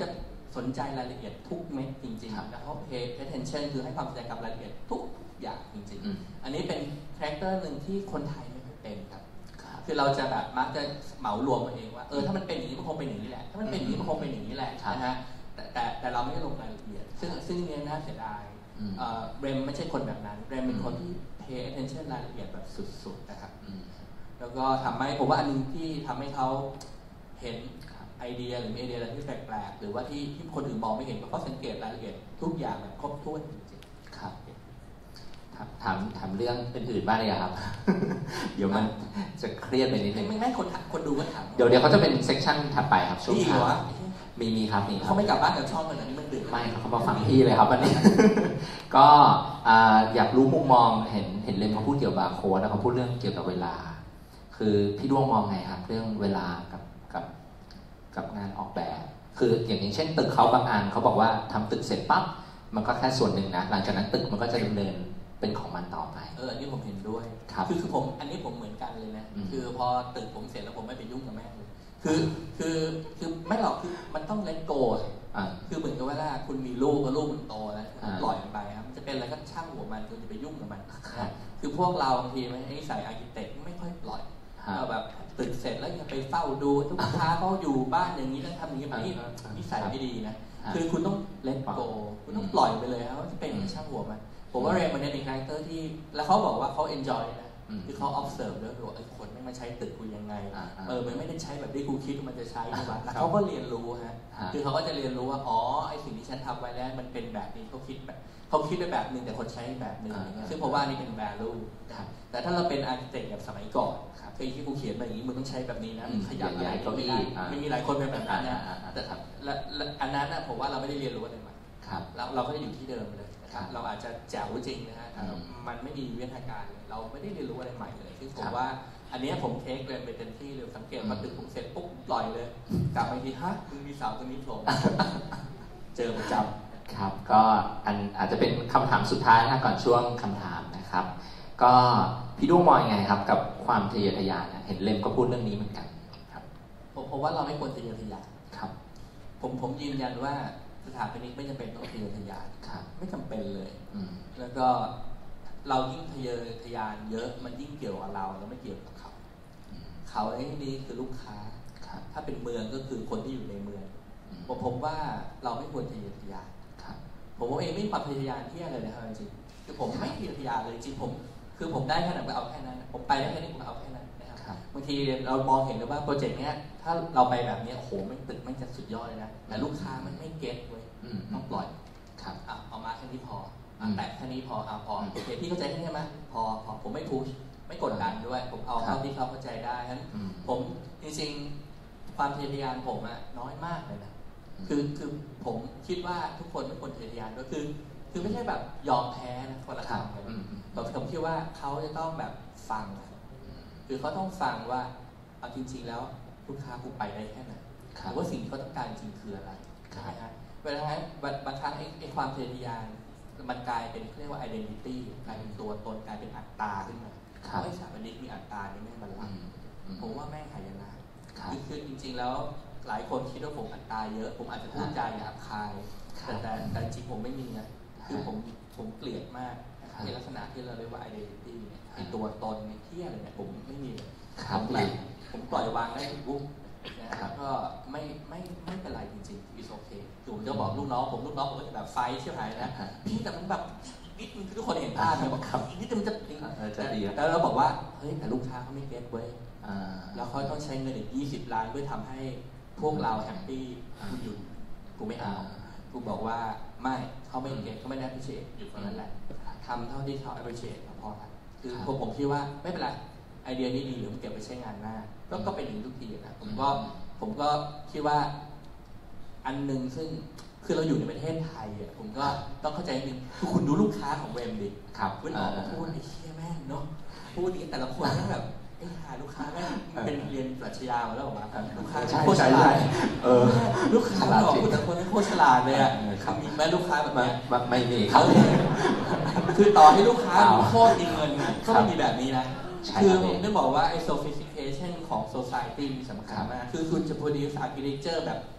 สนใจรายละเอียดทุกเม็ดจริงๆแล้วเขา pay attention คือให้ความสนใจกับรายละเอียดทุกอย่างจริงๆอันนี้เป็นคาแรคเตอร์หนึ่งที่คนไทยไม่ค่อยเป็นครับคือเราจะแบบมักจะเหมารวมมาเองว่าเออถ้ามันเป็นอย่างนี้มันคงเป็นอย่างนี้แหละถ้ามันเป็นอย่างนี้มันคงเป็นอย่างนี้แหละนะฮะแต่แต่แต่เราไม่ได้ลงรายละเอียดซึ่งซึ่งเนี้ยน่าเสียดายเรมไม่ใช่คนแบบนั้นเรมเป็นคนที่ pay attention รายละเอียดแบบสุดๆนะครับแล้วก็ทำให้ผมว่าอันนึงที่ทำให้เขาเห็นไอเดียหรือไอเดียอะไรที่แปลกๆหรือว่าที่ที่คนอื่นมองไม่เห็นเพราะเขาสังเกตรายละเอียดทุกอย่างแบบครบถ้วนจริงๆครับถามถามเรื่องอื่นๆบ้างเลยครับ เดี๋ยวมันจะเครียดไปนิดนึงไม่ไม่คนคนดูก็ถามเดี๋ยวเดี๋ยวเขาจะเป็นเซสชั่นถัดไปครับช่วงท้ายมีมีครับมีเขาไม่กลับบ้านกับช่องกันอันนี้มันดึกไม่เขามาฟังพี่เลยครับวันนี้ ก็อยากรู้มุมมองเห็นเห็นเลมเขาพูดเกี่ยวกับบาร์โค้ดแล้วเขาพูดเรื่องเกี่ยวกับเวลาคือพี่ด้วงมองไงครับเรื่องเวลากับกับกับงานออกแบบคืออย่างเช่นตึกเขาบางอันเขาบอกว่าทำตึกเสร็จปั๊บมันก็แค่ส่วนหนึ่งนะหลังจากนั้นตึกมันก็จะดำเนินเป็นของมันต่อไปเอออันนี้ผมเห็นด้วยคือคือผมอันนี้ผมเหมือนกันเลยนะคือพอตึกผมเสร็จแล้วผมไม่ไปยุ่งกับแม่เลยคือคือคือไม่หรอกคือมันต้องเลทโกคือเหมือนกับว่าคุณมีลูกก็ลูกมันโตแล้วปล่อยมันไปครับมันจะเป็นอะไรก็ช่างหัวมันคุณจะไปยุ่งกับมันคือพวกเราบางทีมันไอ้สายอาร์คิเต็กไม่ค่อยปล่อยเราแบบตึกเสร็จแล้วอย่าไปเฝ้าดูลูกค้าเขาอยู่บ้านอย่างนี้ต้องทำอย่างนี้นี่นิสัยไม่ดีนะคือคุณต้องเลทโกคุณต้องปล่อยไปเลยครับว่าจะเป็นช่างหัวมันผมว่าเรย์มันเนี่ยเป็นคาแรคเตอร์ที่แล้วเขาบอกว่าเขา enjoy นะคือเขา observe ด้วยว่าไอ้คนไม่มาใช้ตึกกูยังไงเออมันไม่ได้ใช้แบบที่กูคิดมันจะใช้หรือเปล่าแล้วเขาก็เรียนรู้ฮะคือเขาก็จะเรียนรู้ว่าอ๋อไอ้สิ่งที่ฉันทำไว้แล้วมันเป็นแบบนี้เขาคิดแบบเขาคิดไปแบบนึงแต่คนใช้แบบนึงซึ่งผมว่านี่เป็น value แต่ถ้าเราเป็น architect แบบสมัยก่อนเคยที่กูเขียนแบบนี้มึงต้องใช้แบบนี้นะมึงขยับอะไรก็ไม่ได้ไม่มีหลายคนเป็นแบบนั้นนะแต่และอันนั้นนะผมว่าเราไม่ได้เรียนรู้อะไรใหม่เราเราก็จะอยู่ที่เดิมเลยเราอาจจะแจ๋วจริงนะฮะมันไม่มีวิทยาการเราไม่ได้เรียนรู้อะไรใหม่เลยซึ่งผมว่าอันนี้ผมเทคเลยไปเต็มที่เลยสังเกตมาตึกผมเสร็จปุ๊บปล่อยเลยกลับไปทีฮะมึงมีสาวตัวนี้โผล่เจอประจำครับก็อันอาจจะเป็นคำถามสุดท้ายนะก่อนช่วงคำถามนะครับก็พี่ด้วงมองยังไงครับกับความทะเยอทะยานเห็นเลมก็พูดเรื่องนี้เหมือนกันครับผมผมว่าเราไม่ควรทะเยอทะยานครับผมผมยืนยันว่าสถาปนิกไม่จำเป็นต้องทะเยอทะยานไม่จำเป็นเลยแล้วก็เรายิ่งทะเยอทะยานเยอะมันยิ่งเกี่ยวกับเราแล้วไม่เกี่ยวกับเขาเขาไอ้นี่คือลูกค้าถ้าเป็นเมืองก็คือคนที่อยู่ในเมืองผมพบว่าเราไม่ควรทะเยอทะยานผมเองไม่มีความทะเยอทะยานที่อะไรนะครับจริงคือผมไม่ทะเยอทะยานเลยจริงผมคือผมได้แค่ไหนก็เอาแค่นั้นผมไปได้แค่นี้ผมเอาแค่นั้นนะครับบางทีเรามองเห็นเลยว่าโปรเจกต์เนี้ยถ้าเราไปแบบนี้โอ้โหไม่ตึกไม่จะสุดยอดเลยนะแต่ลูกค้ามันไม่เก็ตเว้ยต้องปล่อยครับเอามาแค่นี้พอแต่แค่นี้พอเอาพอโอเคพี่เข้าใจแค่นี้ไหมพอพอผมไม่พุชไม่กดดันด้วยผมเอาเท่าที่เขาเข้าใจได้ฉะนั้นผมจริงๆความทะเยอทะยานผมอะน้อยมากเลยนะคือคือผมคิดว่าทุกคนไม่ควรทะเยอทะยานด้วยคือคือไม่ใช่แบบยอมแพ้นะคนละคำเลยแต่ผมคิดว่าเขาจะต้องแบบฟังคือเขาต้องฟังว่าเอาจริงๆแล้วลูกค้ากูไปได้แค่ไหนหรือว่าสิ่งที่เขาต้องการจริงคืออะไรนะฮะเวลาบางครั้งไอ้ความทะเยอทะยานมันกลายเป็นเรียกว่า identity กลายเป็นตัวตนกลายเป็นอัตตาขึ้นมาเพราะไอ้สถาปนิกมีอัตตานี่แม่งบัลลังก์ผมว่าแม่งหายนะคือคือจริงๆแล้วหลายคนคิดว่าผมอัตตาเยอะผมอาจจะพูดจาหยาบคายแต่แต่แต่จริงผมไม่มีนะคือผมผมเกลียดมากในลักษณะที่เราเรียกว่า identity เนี่ยไอ้ตัวตนในเที่ยอะไรเนี่ยผมไม่มีผมแบบผมปล่อยวางได้ทุกวุ้งนะครับก็ไม่ไม่ไม่เป็นไรจริงๆ is okay ผมจะบอกลูกน้องผมลูกน้องผมก็จะแบบไฟเชี่ยวหายนะพี่แต่มันแบบนิดนึงคือทุกคนเห็นภาพเนี่ยบอกอีกนิดนึงมันจะแล้วเราบอกว่าเฮ้ยแต่ลูกค้าเขาไม่เก็ตเว้ยแล้วเขาต้องใช้เงินอีกยี่สิบล้านเพื่อทำให้พวกเราแฮปปี้กูหยุดกูไม่เอากูบอกว่าไม่เขาไม่เก็ตเขาไม่ได้พิเศษอยู่ตรงนั้นแหละทำเท่าที่เขา appreciate พอละคือผมผมคิดว่าไม่เป็นไรไอเดียนี้ดีหรือมันเก็บไปใช้งานหน้าก็ก็เป็นอย่างทุกทีนะผมก็ผมก็คิดว่าอันหนึ่งซึ่งคือเราอยู่ในประเทศไทยอ่ะผมก็ต้องเข้าใจนิดนึงคือคุณดูลูกค้าของเวมดิครับคุณออกมาพูดไอ้เชี่ยแม่งเนาะพูดนี้แต่ละคนนั่งแบบไอ้หาลูกค้าแม่งเป็นเรียนปรัชญามาแล้วหรอวะลูกค้าโคตรฉลาดเออลูกค้าบอกพูดแต่คนที่โคตรฉลาดเลยอ่ะมีแม่ลูกค้าแบบนี้ไม่มีเขาคือต่อให้ลูกค้าโคตรดีเงินก็ไม่มีแบบนี้นะคือผมได้บอกว่าไอ้ sophistication ของ society มีสำคัญมากคือคุณจะ produce architecture แบบ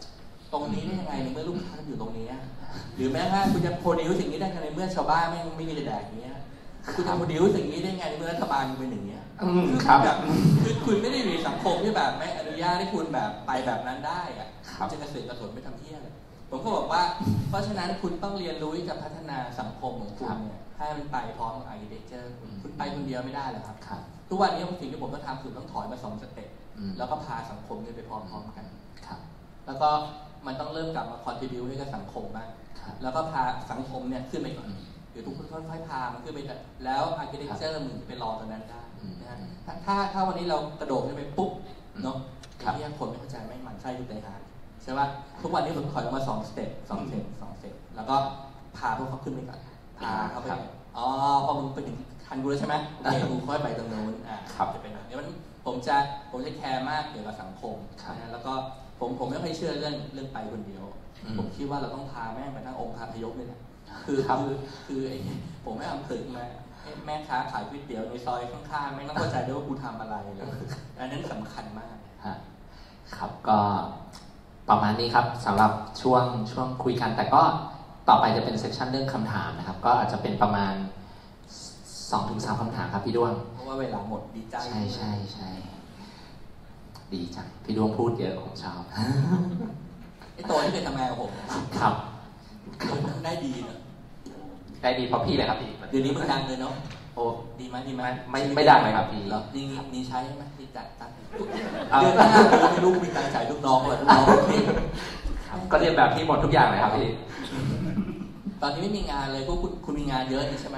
ตรงนี้ได้ยังไงในเมื่อลูกค้าอยู่ตรงนี้หรือแม้ว่าคุณจะโปรดิวสิ่งนี้ได้ยังไงในเมื่อชาวบ้านไม่ไม่มีจะแดกอย่างเงี้ยคุณจะโปรดิวสิ่งนี้ได้ยังไงในเมื่อรัฐบาลเป็นอย่างเงี้ยครับแบบคือคุณไม่ได้อยู่ในสังคมที่แบบไม่อนุญาตให้คุณแบบไปแบบนั้นได้อะจะกระเสือกกระสนไม่ทำเพี้ยเลยผมก็บอกว่าเพราะฉะนั้นคุณต้องเรียนรู้ที่จะพัฒนาสังคมของคุณเนี่ยให้มันไปพร้อมกับ architecture คุณไปคนเดียวไม่ได้หรอกครับทุกวันนี้สิ่งที่ผมต้องทำคือต้องถอยมาสองสเต็ปแล้วก็พาสังคมไปพร้อมๆกันแล้วก็มันต้องเริ่มกลับมา contribute ให้กับสังคมบ้างแล้วก็พาสังคมเนี่ยขึ้นไปก่อนเดี๋ยวทุกคนค่อยๆพามันขึ้นไปแล้ว architecture มึงจะไปรอตรงนั้นได้นะฮะถ้าถ้าวันนี้เรากระโดดขึ้นไปปุ๊บเนาะที่คนไม่เข้าใจไม่มันใช่ทุกใจหายใช่ป่ะทุกวันนี้ผมถอยลงมาสองสเต็ปสองสเต็ปสองสเต็ปแล้วก็พาพวกเขาขึ้นไปก่อนพาเขาไปอ๋อพอมึงไปถึงคันกูแล้วใช่ไหมโอเคกูค่อยไปตรงนู้นอ่าจะเป็นแบบนี้มันผมจะผมจะแคร์มากเกี่ยวกับสังคมนะแล้วก็ผมผมไม่ค่อยเชื่อเรื่องเรื่องไปคนเดียวผมคิดว่าเราต้องพาแม่ไปนั่งองค์พระพยพนี่แหละคือคือคือไอ้ผมไม่เอาตึกมาแม่ค้าขายก๋วยเตี๋ยวในซอยข้างๆไม่ต้องเข้าใจด้วยว่ากูทำอะไรเลยอันนั้นสำคัญมากครับก็ประมาณนี้ครับสำหรับช่วงช่วงคุยกันแต่ก็ต่อไปจะเป็นเซสชันเรื่องคำถามนะครับก็อาจจะเป็นประมาณ สองถึงสาม คำถามครับพี่ดวงเพราะว่าเวลาหมดดีใจใช่ใช่ใช่ดีจังพี่ดวงพูดเยอะของชาวไอ้ตัวที่เคยทำงานกับผมครับได้ดีเนอะได้ดีเพราะพี่เลยครับพี่เดี๋ยวนี้มึงดังเลยเนาะโอ้ดีไหมดีไหมไม่ไม่ดังเลยครับพี่นี่มีใช้ไหมที่จัดตั้งเดือนหน้าไม่รู้มีการจ่ายลูกน้องหรือลูกน้องพี่ก็เรียนแบบพี่หมดทุกอย่างเลยครับพี่ตอนนี้ไม่มีงานเลยพวกคุณคุณมีงานเยอะนี่ใช่ไหม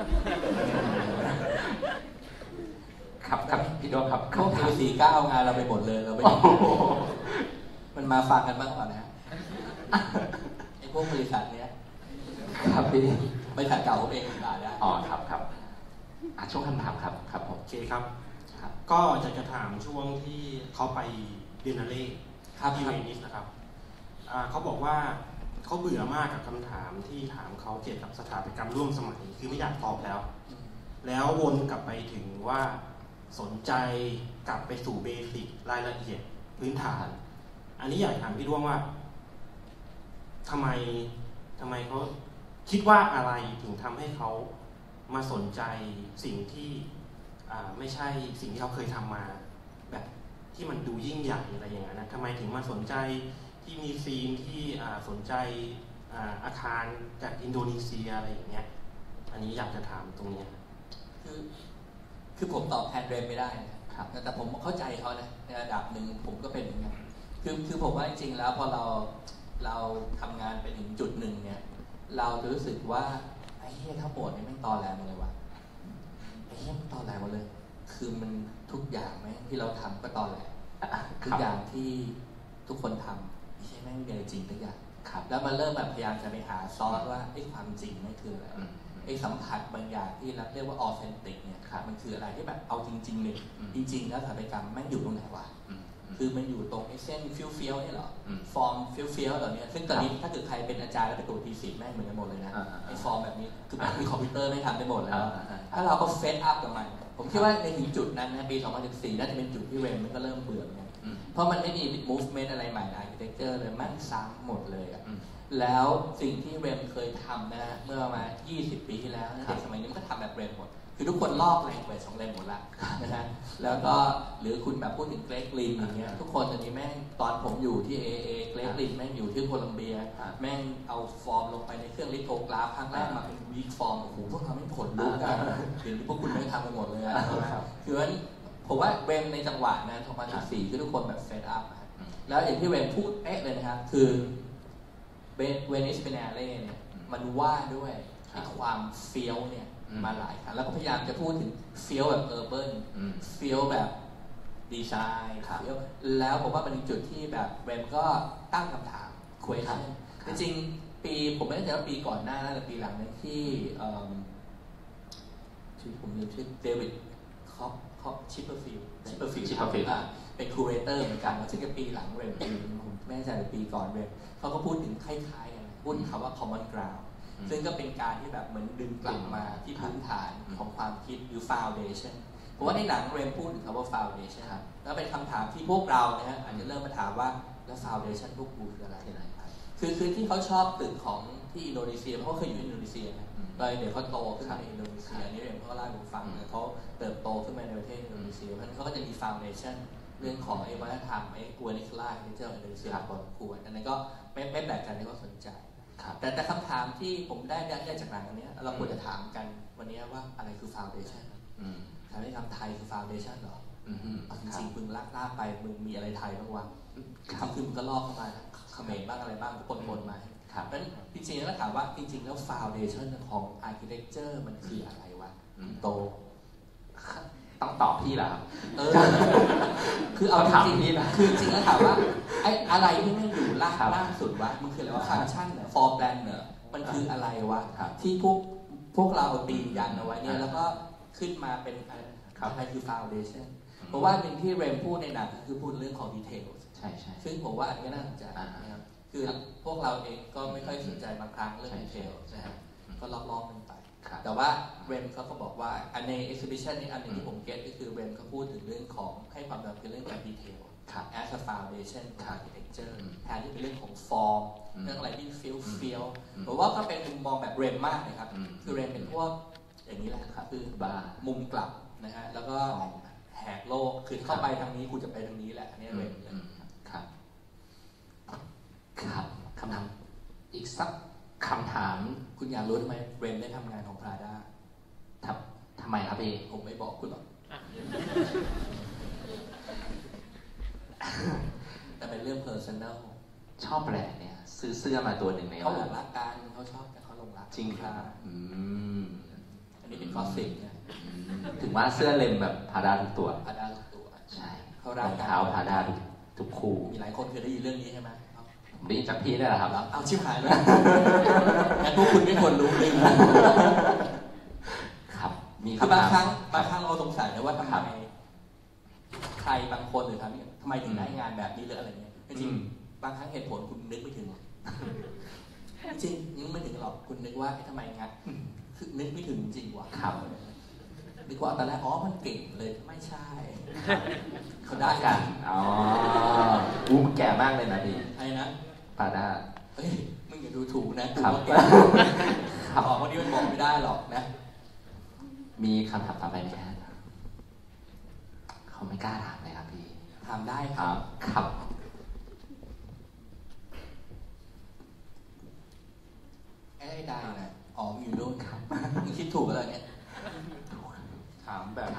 ครับครับพี่ดวงครับพวกทีสี่เก้างานเราไปหมดเลยเราไปมันมาฟังกันบ้างก่อนนะไอ้พวกบริษัทเนี้ยครับพี่บริษัทเก่าผมเองด่าได้อ๋อครับครับช่วงคำถามครับครับผมโอเคครับก็อยากจะถามช่วงที่เขาไปเบียนนาเล่ที่เวนิสนะครับเขาบอกว่าเขาเบื่อมากกับคำถามที่ถามเขาเกี่ยวกับสถาปัตยกรรมร่วมสมัยคือไม่อยากตอบแล้วแล้ววนกลับไปถึงว่าสนใจกลับไปสู่เบสิกรายละเอียดพื้นฐานอันนี้อยากถามพี่ด้วงว่าทำไมทำไมเขาคิดว่าอะไรถึงทำให้เขามาสนใจสิ่งที่ไม่ใช่สิ่งที่เขาเคยทำมาแบบที่มันดูยิ่งใหญ่อะไรอย่างนั้นนะทำไมถึงมาสนใจที่มีซีนที่สนใจอาคารจากอินโดนีเซียอะไรอย่างเงี้ยอันนี้อยากจะถามตรงนี้คือคือผมตอบแทนเรมไม่ได้นะครับแต่ผมเข้าใจเขานะในระดับหนึ่งผมก็เป็นเหมือนกันคือคือผมว่าจริงๆแล้วพอเราเราทำงานไปถึงจุดหนึ่งเนี่ยเราจะรู้สึกว่าไอ้เหี้ยทั้งหมดนี่มันตอแหลหมดเลยว่ะไอ้เหี้ยมันตอแหลหมดเลยคือมันทุกอย่างไหมที่เราทำก็ตอแหลทุกอย่างที่ทุกคนทำไม่ใช่แม่งมีอะไรจริงทุกอย่างแล้วมันเริ่มแบบพยายามจะไปหาซอสว่าไอ้ความจริงนี่คืออะไรไอ้สัมผัสบางอย่างที่เราเรียกว่าออเทนติกเนี่ยมันคืออะไรที่แบบเอาจริงๆเลยจริงๆแล้วสถาปัตยกรรมแม่งอยู่ตรงไหนวะคือมันอยู่ตรงไอ้เส้นฟิวเฟียวนี่หรอฟอร์มฟิวเฟียวเหล่านี้ซึ่งตอนนี้ถ้าเกิดใครเป็นอาจารย์แล้วไปตรวจทีสิบแม่งเหมือนกันหมดเลยนะไอ้ฟอร์มแบบนี้คือมีคอมพิวเตอร์ไม่ทำได้หมดแล้วถ้าเราก็เซตอัพกับมันผมคิดว่าในถึงจุดนั้นนะปีสองพันสิบสี่น่าจะเป็นจุดที่เรมมันก็เริ่มเบื่อเนี่ยเพราะมันไม่มี movement อะไรใหม่ใน architecture เลยมันซ้ำหมดเลยอ่ะแล้วสิ่งที่เรมเคยทำนะเมื่อประมาณยี่สิบปีที่แล้วเด็กสมัยนี้มันก็ทำแบบเรมหมดคือทุกคนลอกแรงเวทของเรมหมดละนะฮะแล้วก็หรือคุณแบบพูดถึงเกรกลินอย่างเงี้ยทุกคนตอนนี้แม่งตอนผมอยู่ที่ เอ เอ เกรกลินแม่งอยู่ที่โคลัมเบียแม่งเอาฟอร์มลงไปในเครื่องลิโทกราฟครั้งแรกมาเป็นวีคฟอร์มโอ้โหพวกเขาไม่ผลลุกกันเห็นที่พวกคุณไม่ทำกันหมดเลยอ่ะคือว่าผมว่าเรมในจังหวะนั้นสองพันสิบสี่คือทุกคนแบบเซตอัพแล้วอย่างที่เรมพูดเอ๊ะเลยนะครับคือเวนิสเบเนเล่เนี่ยมันว่าด้วยความเฟี้ยวเนี่ยมาหลายครั้งแล้วก็พยายามจะพูดถึงเฟี้ยวแบบเออร์เบิร์นเฟี้ยวแบบดีไซน์แล้วผมว่ามันเป็นจุดที่แบบเรมก็ตั้งคำถามคุยกันจริงปีผมไม่แน่ใจว่าปีก่อนหน้าแต่ปีหลังนั้นที่ชื่อผมลืมชื่อเดวิดคอปคอปชิปเปอร์ฟิลด์ชิปเปอร์ฟิลด์เป็นคูเรเตอร์เหมือนกันซึ่งปีหลังเรมผมไม่แน่ใจในปีก่อนเรมเขาก็พูดถึงคล้ายๆกันพูดคำว่า common ground ซึ่งก็เป็นการที่แบบเหมือนดึงกลับมาที่พื้นฐานของความคิดหรือ foundation เพราะว่าในหนังเรมพูดถึงคำว่า foundation แล้วเป็นคำถามที่พวกเรานะฮะอาจจะเริ่มมาถามว่าแล้ว foundation พวกกูคืออะไรคือคือที่เขาชอบตึกของที่อินโดนีเซียเพราะเขาเคยอยู่อินโดนีเซียนะตอนเดี๋ยวเขาโตขึ้นมาในอินโดนีเซียนี่เองเขาเล่าให้ผมฟังเขาเติบโตขึ้นมาในประเทศอินโดนีเซียเพราะฉะนั้นเขาก็จะมี foundation เรื่องของไอ้วัฒนธรรมไอ้กัวนิคลาที่เจ้าอินโดนีเซียพอสมควรอันนั้นก็ไม่ไม่แปลกใจที่เขาสนใจแต่แต่คำถามที่ผมได้ได้จากหนังอันนี้เราควรจะถามกันวันนี้ว่าอะไรคือ foundation ถามให้คำไทยคือ foundation หรอจริงๆมึงลากล่าไปมึงมีอะไรไทยบ้างวะคือมึงก็ลอกเข้ามาเขมรบ้างอะไรบ้างก็ปนๆมาเพราะฉะนั้นจริงๆแล้วถามว่าจริงๆแล้ว foundation ของ architecture มันคืออะไรวะโตต้องตอบพี่เหรอครับเออคือเอาจริงๆนะคือจริงๆแล้วถามว่าไอ้อะไรที่มันอยู่ล่างล่างสุดวะมันคืออะไรวะฟังก์ชันเนี่ย for plan เนี่ยมันคืออะไรวะที่พวกพวกเราตียันเอาไว้เนี่ยแล้วก็ขึ้นมาเป็นอะไรคือ foundation เพราะว่าหนึ่งที่เรมพูดในหนังคือพูดเรื่องของ details ใช่ใช่ซึ่งผมว่าอันนี้น่าสนใจนะครับคือพวกเราเองก็ไม่ค่อยสนใจบางครั้งเรื่อง details นะครับก็ล็อกๆมันไปแต่ว่าเรมเขาก็บอกว่าอันใน exhibition นี้อันนึงที่ผมเก็ตก็คือเรมเขาพูดถึงเรื่องของให้ความสำคัญเรื่องของ detail as a foundation ของ architecture แทนที่เป็นเรื่องของ form เรื่องอะไรที่ feel feel ผมว่าก็เป็นมุมมองแบบเรมมากนะครับคือเรมเป็นพวกอย่างนี้แหละครับคือบาร์มุมกลับนะฮะแล้วก็แหกโลกคือเข้าไปทางนี้กูจะไปทางนี้แหละอันนี้เรมเลยครับครับคำถามอีกสักคำถามคุณอยากรู้ทำไมเรมได้ทำงานของ Prada ทำทำไมครับพี่ผมไม่บอกคุณหรอกแต่เป็นเรื่อง personal ชอบแบรนด์เนี่ยซื้อเสื้อมาตัวหนึ่งในเขาหลงรักกันเขาชอบแต่เขาหลงรักจริงครับอืมอันนี้เป็นข้อสิบเนี่ยถึงว่าเสื้อเลมแบบพาด้าทุกตัวพาด้าทุกตัวใช่เขารักเท้าพาด้าทุกทุกคู่มีหลายคนเคยได้ยินเรื่องนี้ใช่ไหมผมได้ยินจากพี่ได้แหละครับเอาชิบหายแล้วงั้นพวกคุณไม่ควรรู้เลยครับมีบางครั้งบางครั้งเราสงสัยนะว่าทำไมใครบางคนหรือทำทำไมถึงได้งานแบบนี้หรืออะไรเงี้ยจริงบางครั้งเหตุผลคุณนึกไม่ถึงจริงนึกไม่ถึงหรอกคุณนึกว่าทำไมงานคือนึกไม่ถึงจริงว่ะครับนึกว่าตอนแรกอ๋อมันเก่งเลยไม่ใช่เขาได้กันอ๋ออู้แก่มากเลยนะพี่ไอ้นะปาด้าเฮ้ยมึงอย่าดูถูกนะกูว่าแก่ของวันนี้มันบอกไม่ได้หรอกนะมีคำถามต่อไปไหมครับเขาไม่กล้าถามเลยครับพี่ถามได้ครับครับไอ้ได้นะอ๋ออยู่นู่นครับมึงคิดถูกแล้วเนี่ยถามแบบ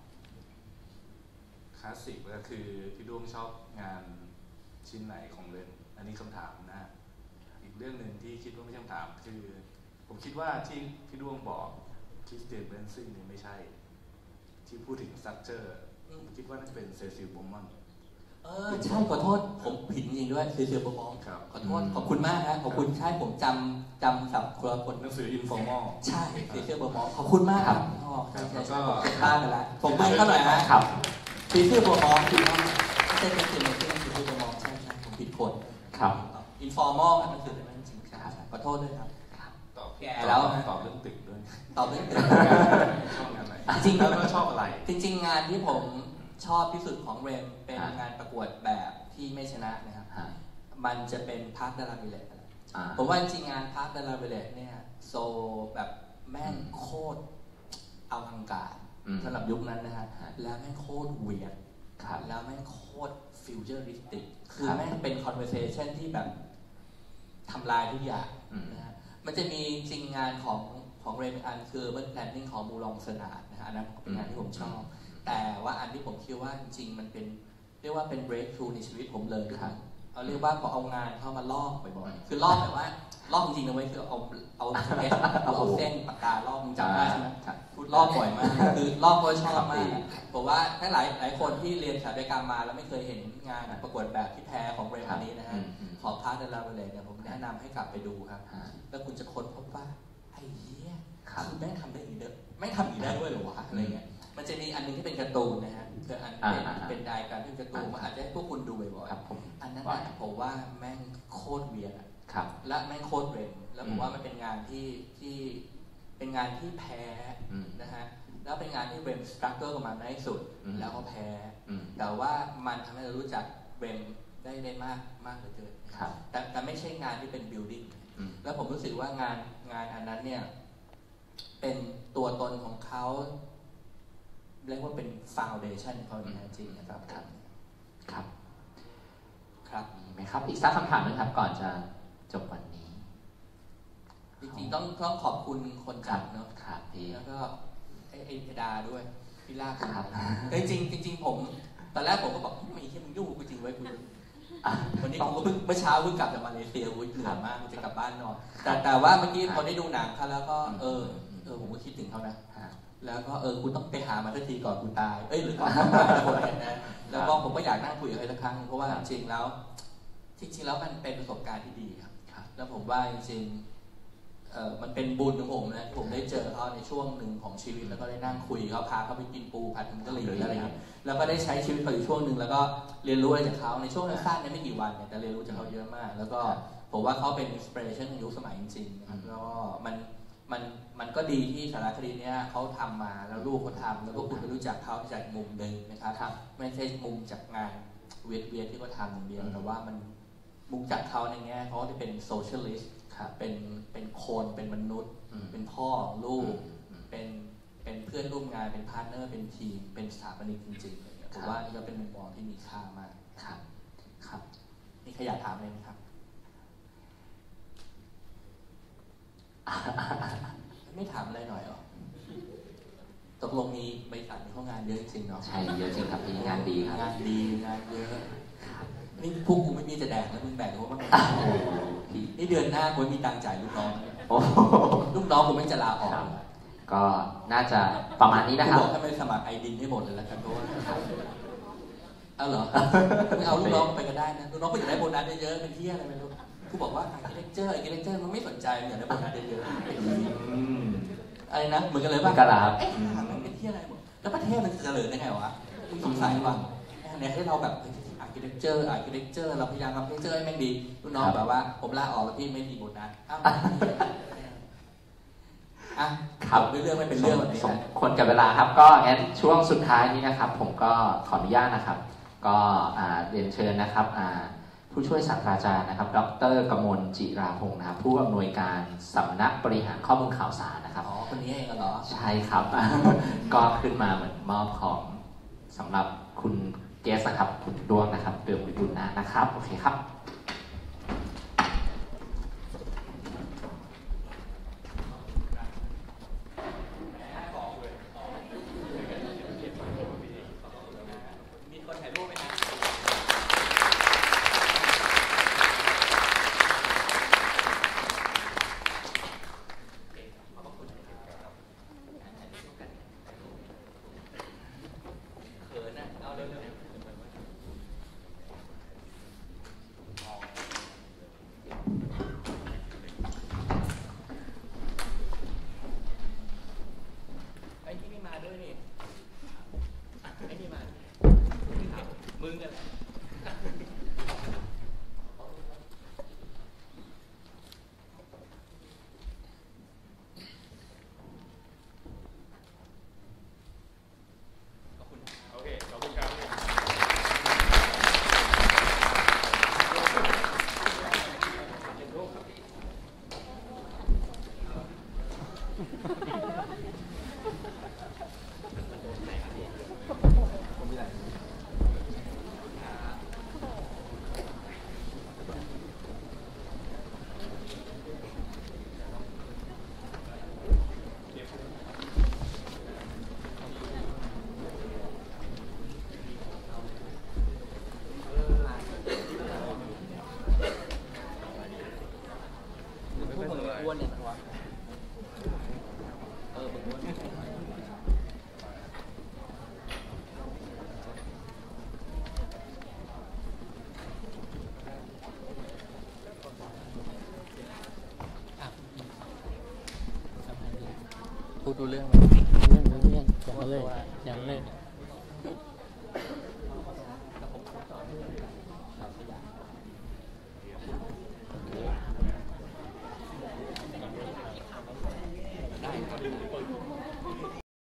คลาสสิกก็คือพี่ดวงชอบงานชิ้นไหนของเรนอันนี้คำถามนะอีกเรื่องหนึ่งที่คิดว่าไม่ใช่คำถามคือผมคิดว่าที่พี่ดวงบอกคริสเตียนเบนซิงนี่ไม่ใช่ที่พูดถึงสตรัคเจอร์ผมคิดว่าน่าจะเป็นเซซิล โบมอนเออใช่ขอโทษผมผิดจริงด้วยเซซิล โบมอนขอโทษขอบคุณมากนะขอบคุณใช่ผมจำจำสับคนละคนหนังสืออินฟอร์มอลใช่เซซิล โบมอนขอบคุณมากครับอ๋อใช่ใช่ก็พลาดไปแล้วผมไม่เข้าใจนะครับเซซิล โบมอนคือไม่ใช่เซซิล เซซิล โบมอนใช่ใช่ผมผิดคนครับอินฟอร์มอลหนังสือเป็นจริงใช่ขอโทษด้วยครับตอบแก่แล้วตอบเรื่องตึกด้วยตอบเรื่องตึกชอบงานอะไรจริงแล้วก็ชอบอะไรจริงๆงานที่ผมชอบที่สุดของเรมเป็นงานประกวดแบบที่ไม่ชนะนะครับมันจะเป็นพาร์คดาราวิลเลจผมว่าจริงงานพาร์คดาราวิลเลจเนี่ยโซแบบแม่งโคตรอลังการสำหรับยุคนั้นนะฮะแล้วแม่งโคตรเวียดแล้วแม่งโคตรฟิวเจอริสติกคือแม่งเป็นคอนเวอร์เซชันที่แบบทำลายทุกอย่างนะฮะมันจะมีจริงงานของของเรมอันคือเบิร์ดแพลนนิ่งของมูลองสนาดนะฮะอันนั้นเป็นงานที่ผมชอบแต่ว่าอันที่ผมคิดว่าจริงๆมันเป็นเรียกว่าเป็น breakthrough ในชีวิตผมเลยครับเอาเรียกว่าพอเอางานเข้ามาลอกบ่อยๆคือลอกแบบว่าลอกจริงๆนะเว้ยคือเอาเอาเอสเอาเส้นปากกาลอกมึงจำได้ใช่ไหมพูดลอกบ่อยมากคือลอกก็ชอบมากผมว่าถ้าหลายหลายคนที่เรียนสถาปัตยกรรมมาแล้วไม่เคยเห็นงานประกวดแบบที่แพ้ของเรมอันนี้นะฮะขอพาร์ทเดลาเวเลเนี่ยผมแนะนำให้กลับไปดูครับแล้วคุณจะค้นพบว่าไอ้เหี้ยคือแม่งทำได้อีกเด้อไม่ทำอีกได้ด้วยหรอวะอะไรเงี้ยมันจะมีอันนึงที่เป็นการ์ตูนนะฮะคืออันเป็นเป็นไดการ์ที่การ์ตูนมันอาจจะให้พวกคุณดูบ่อยๆอันนั้นนะผมว่าแม่งโคตรเวียนอ่ะและแม่งโคตรเร็วแล้วผมว่ามันเป็นงานที่ที่เป็นงานที่แพ้นะฮะแล้วเป็นงานที่เรมสตรัคเกอร์กับมันในที่สุดแล้วก็แพ้แต่ว่ามันทำให้เรารู้จักเรมได้ได้มากมากเหลือเกินครับแต่แต่ไม่ใช่งานที่เป็น building แล้วผมรู้สึกว่างานงานอันนั้นเนี่ยเป็นตัวตนของเขาเรียกว่าเป็น foundation เขาแท้จริงนะครับครับครับครับมีไหมครับอีกสักคำถามนึงครับก่อนจะจบวันนี้จริงๆต้องต้องขอบคุณคนจัดเนาะครับพี่แล้วก็ไอ้ไอ้ดาด้วยพี่ลากครับจริงจริงจริงผมตอนแรกผมก็บอกไม่ใช่มึงยุ่งกูจริงไว้กูวันนี้ผมก็เพิ่งเมื่อเช้าเพิ่งกลับจากมาเลเซียวุ้ยเหนื่อยมากจะกลับบ้านนอนแต่แต่ว่าเมื่อกี้พอได้ดูหนังเขาแล้วก็เออเออผมก็คิดถึงเขานะแล้วก็เออคุณต้องไปหามาสักทีก่อนคุณตายเอ้ยหรือก่อนคุณตายคนนี้นะแล้วก็ผมก็อยากนั่งคุยกับเขาสักครั้งเพราะว่าจริงแล้วจริงๆแล้วมันเป็นประสบการณ์ที่ดีครับแล้วผมว่าจริงๆเออมันเป็นบุญของผมนะที่ผมได้เจอเขาในช่วงหนึ่งของชีวิตแล้วก็ได้นั่งคุยเขาพาเขาไปกินปูผัดผงกะหรี่อะไรอย่างเงี้ยแล้วก็ได้ใช้ชีวิตเขาอยู่ช่วงหนึ่งแล้วก็เรียนรู้อะไรจากเขาในช่วงสั้นๆเนี่ยไม่กี่วันเนี่ยแต่เรียนรู้จากเขาเยอะมากแล้วก็ผมว่าเขาเป็นอินสปิเรชันของยุคสมัยจริงๆนะครับแล้วก็มันมันมันก็ดีที่สารคดีเนี้ยเขาทำมาแล้วลูกเขาทำแล้วก็คุณไปรู้จักเขาจากมุมหนึ่งนะครับไม่ใช่มุมจากงานเวียดเวียดที่เขาทำอย่างเดียวแต่ว่ามันมุมจากเขาในแง่เขาที่เป็นโซเชียลิสต์เป็นเป็นคนเป็นมนุษย์เป็นพ่อลูกเป็นเป็นเพื่อนร่วมงานเป็นพาร์ทเนอร์เป็นทีมเป็นสถาปนิกจริงๆผมว่านี่ก็เป็นมุมมองที่มีค่ามากครับครับนี่ขยะถามเลยไหมครับไม่ถามอะไรหน่อยหรอตกลงมีบริษัทมีข้องานเยอะจริงเนาะใช่เยอะจริงครับพี่งานดีครับงานดีงานเยอะนี่พวกกูไม่มีจะแดกแล้วมึงแบ่งเขาบ้างนี่เดือนหน้ากูมีตังค์จ่ายลูกน้องลูกน้องกูไม่จะลาออกก็น่าจะประมาณนี้นะครับบอกให้ไปสมัครไอดินให้หมดเลยแล้วกันเพราะว่าเอาเหรอไม่เอาลูกน้องไปก็ได้นะลูกน้องไปอยากได้โบนัสเยอะๆเป็นที่อะไรไม่รู้กูบอกว่าไอ้เลคเจอร์ไอ้เลคเจอร์มันไม่สนใจอยากได้โบนัสเยอะๆอะไรนะเหมือนกันเลยป่ะกระลาบเอ๊ะมันเป็นที่อะไรหมดแล้วประเทศมันจะเจริญได้ไงวะมึงสงสัยป่ะเนี่ยให้เราแบบอาร์คิเทคเจอร์อาร์คิเทคเจอร์เราพยายามทำอาร์คิเทคเจอร์ให้แม่งดีลูกน้องแบบว่าผมลาออกแล้วพี่ไม่มีโบนัสอ้าวอ่ะครับเรื่องไม่เป็นเรื่องแบบนี้นะคนกับเวลาครับก็งั้นช่วงสุดท้ายนี้นะครับผมก็ขออนุญาตนะครับก็เรียนเชิญนะครับผู้ช่วยศาสตราจารย์นะครับดร.กมลจิราพงศ์นะครับผู้อำนวยการสำนักบริหารข้อมูลข่าวสารนะครับอ๋อคนนี้เองเหรอใช่ครับก็ขึ้นมาเหมือนมอบของสำหรับคุณเกสนะครับคุณดวงนะครับเติมวิบูลย์นะนะครับโอเคครับพูดดูเรื่องไหมเรื่องเรื่องอย่างเลยอย่างเลย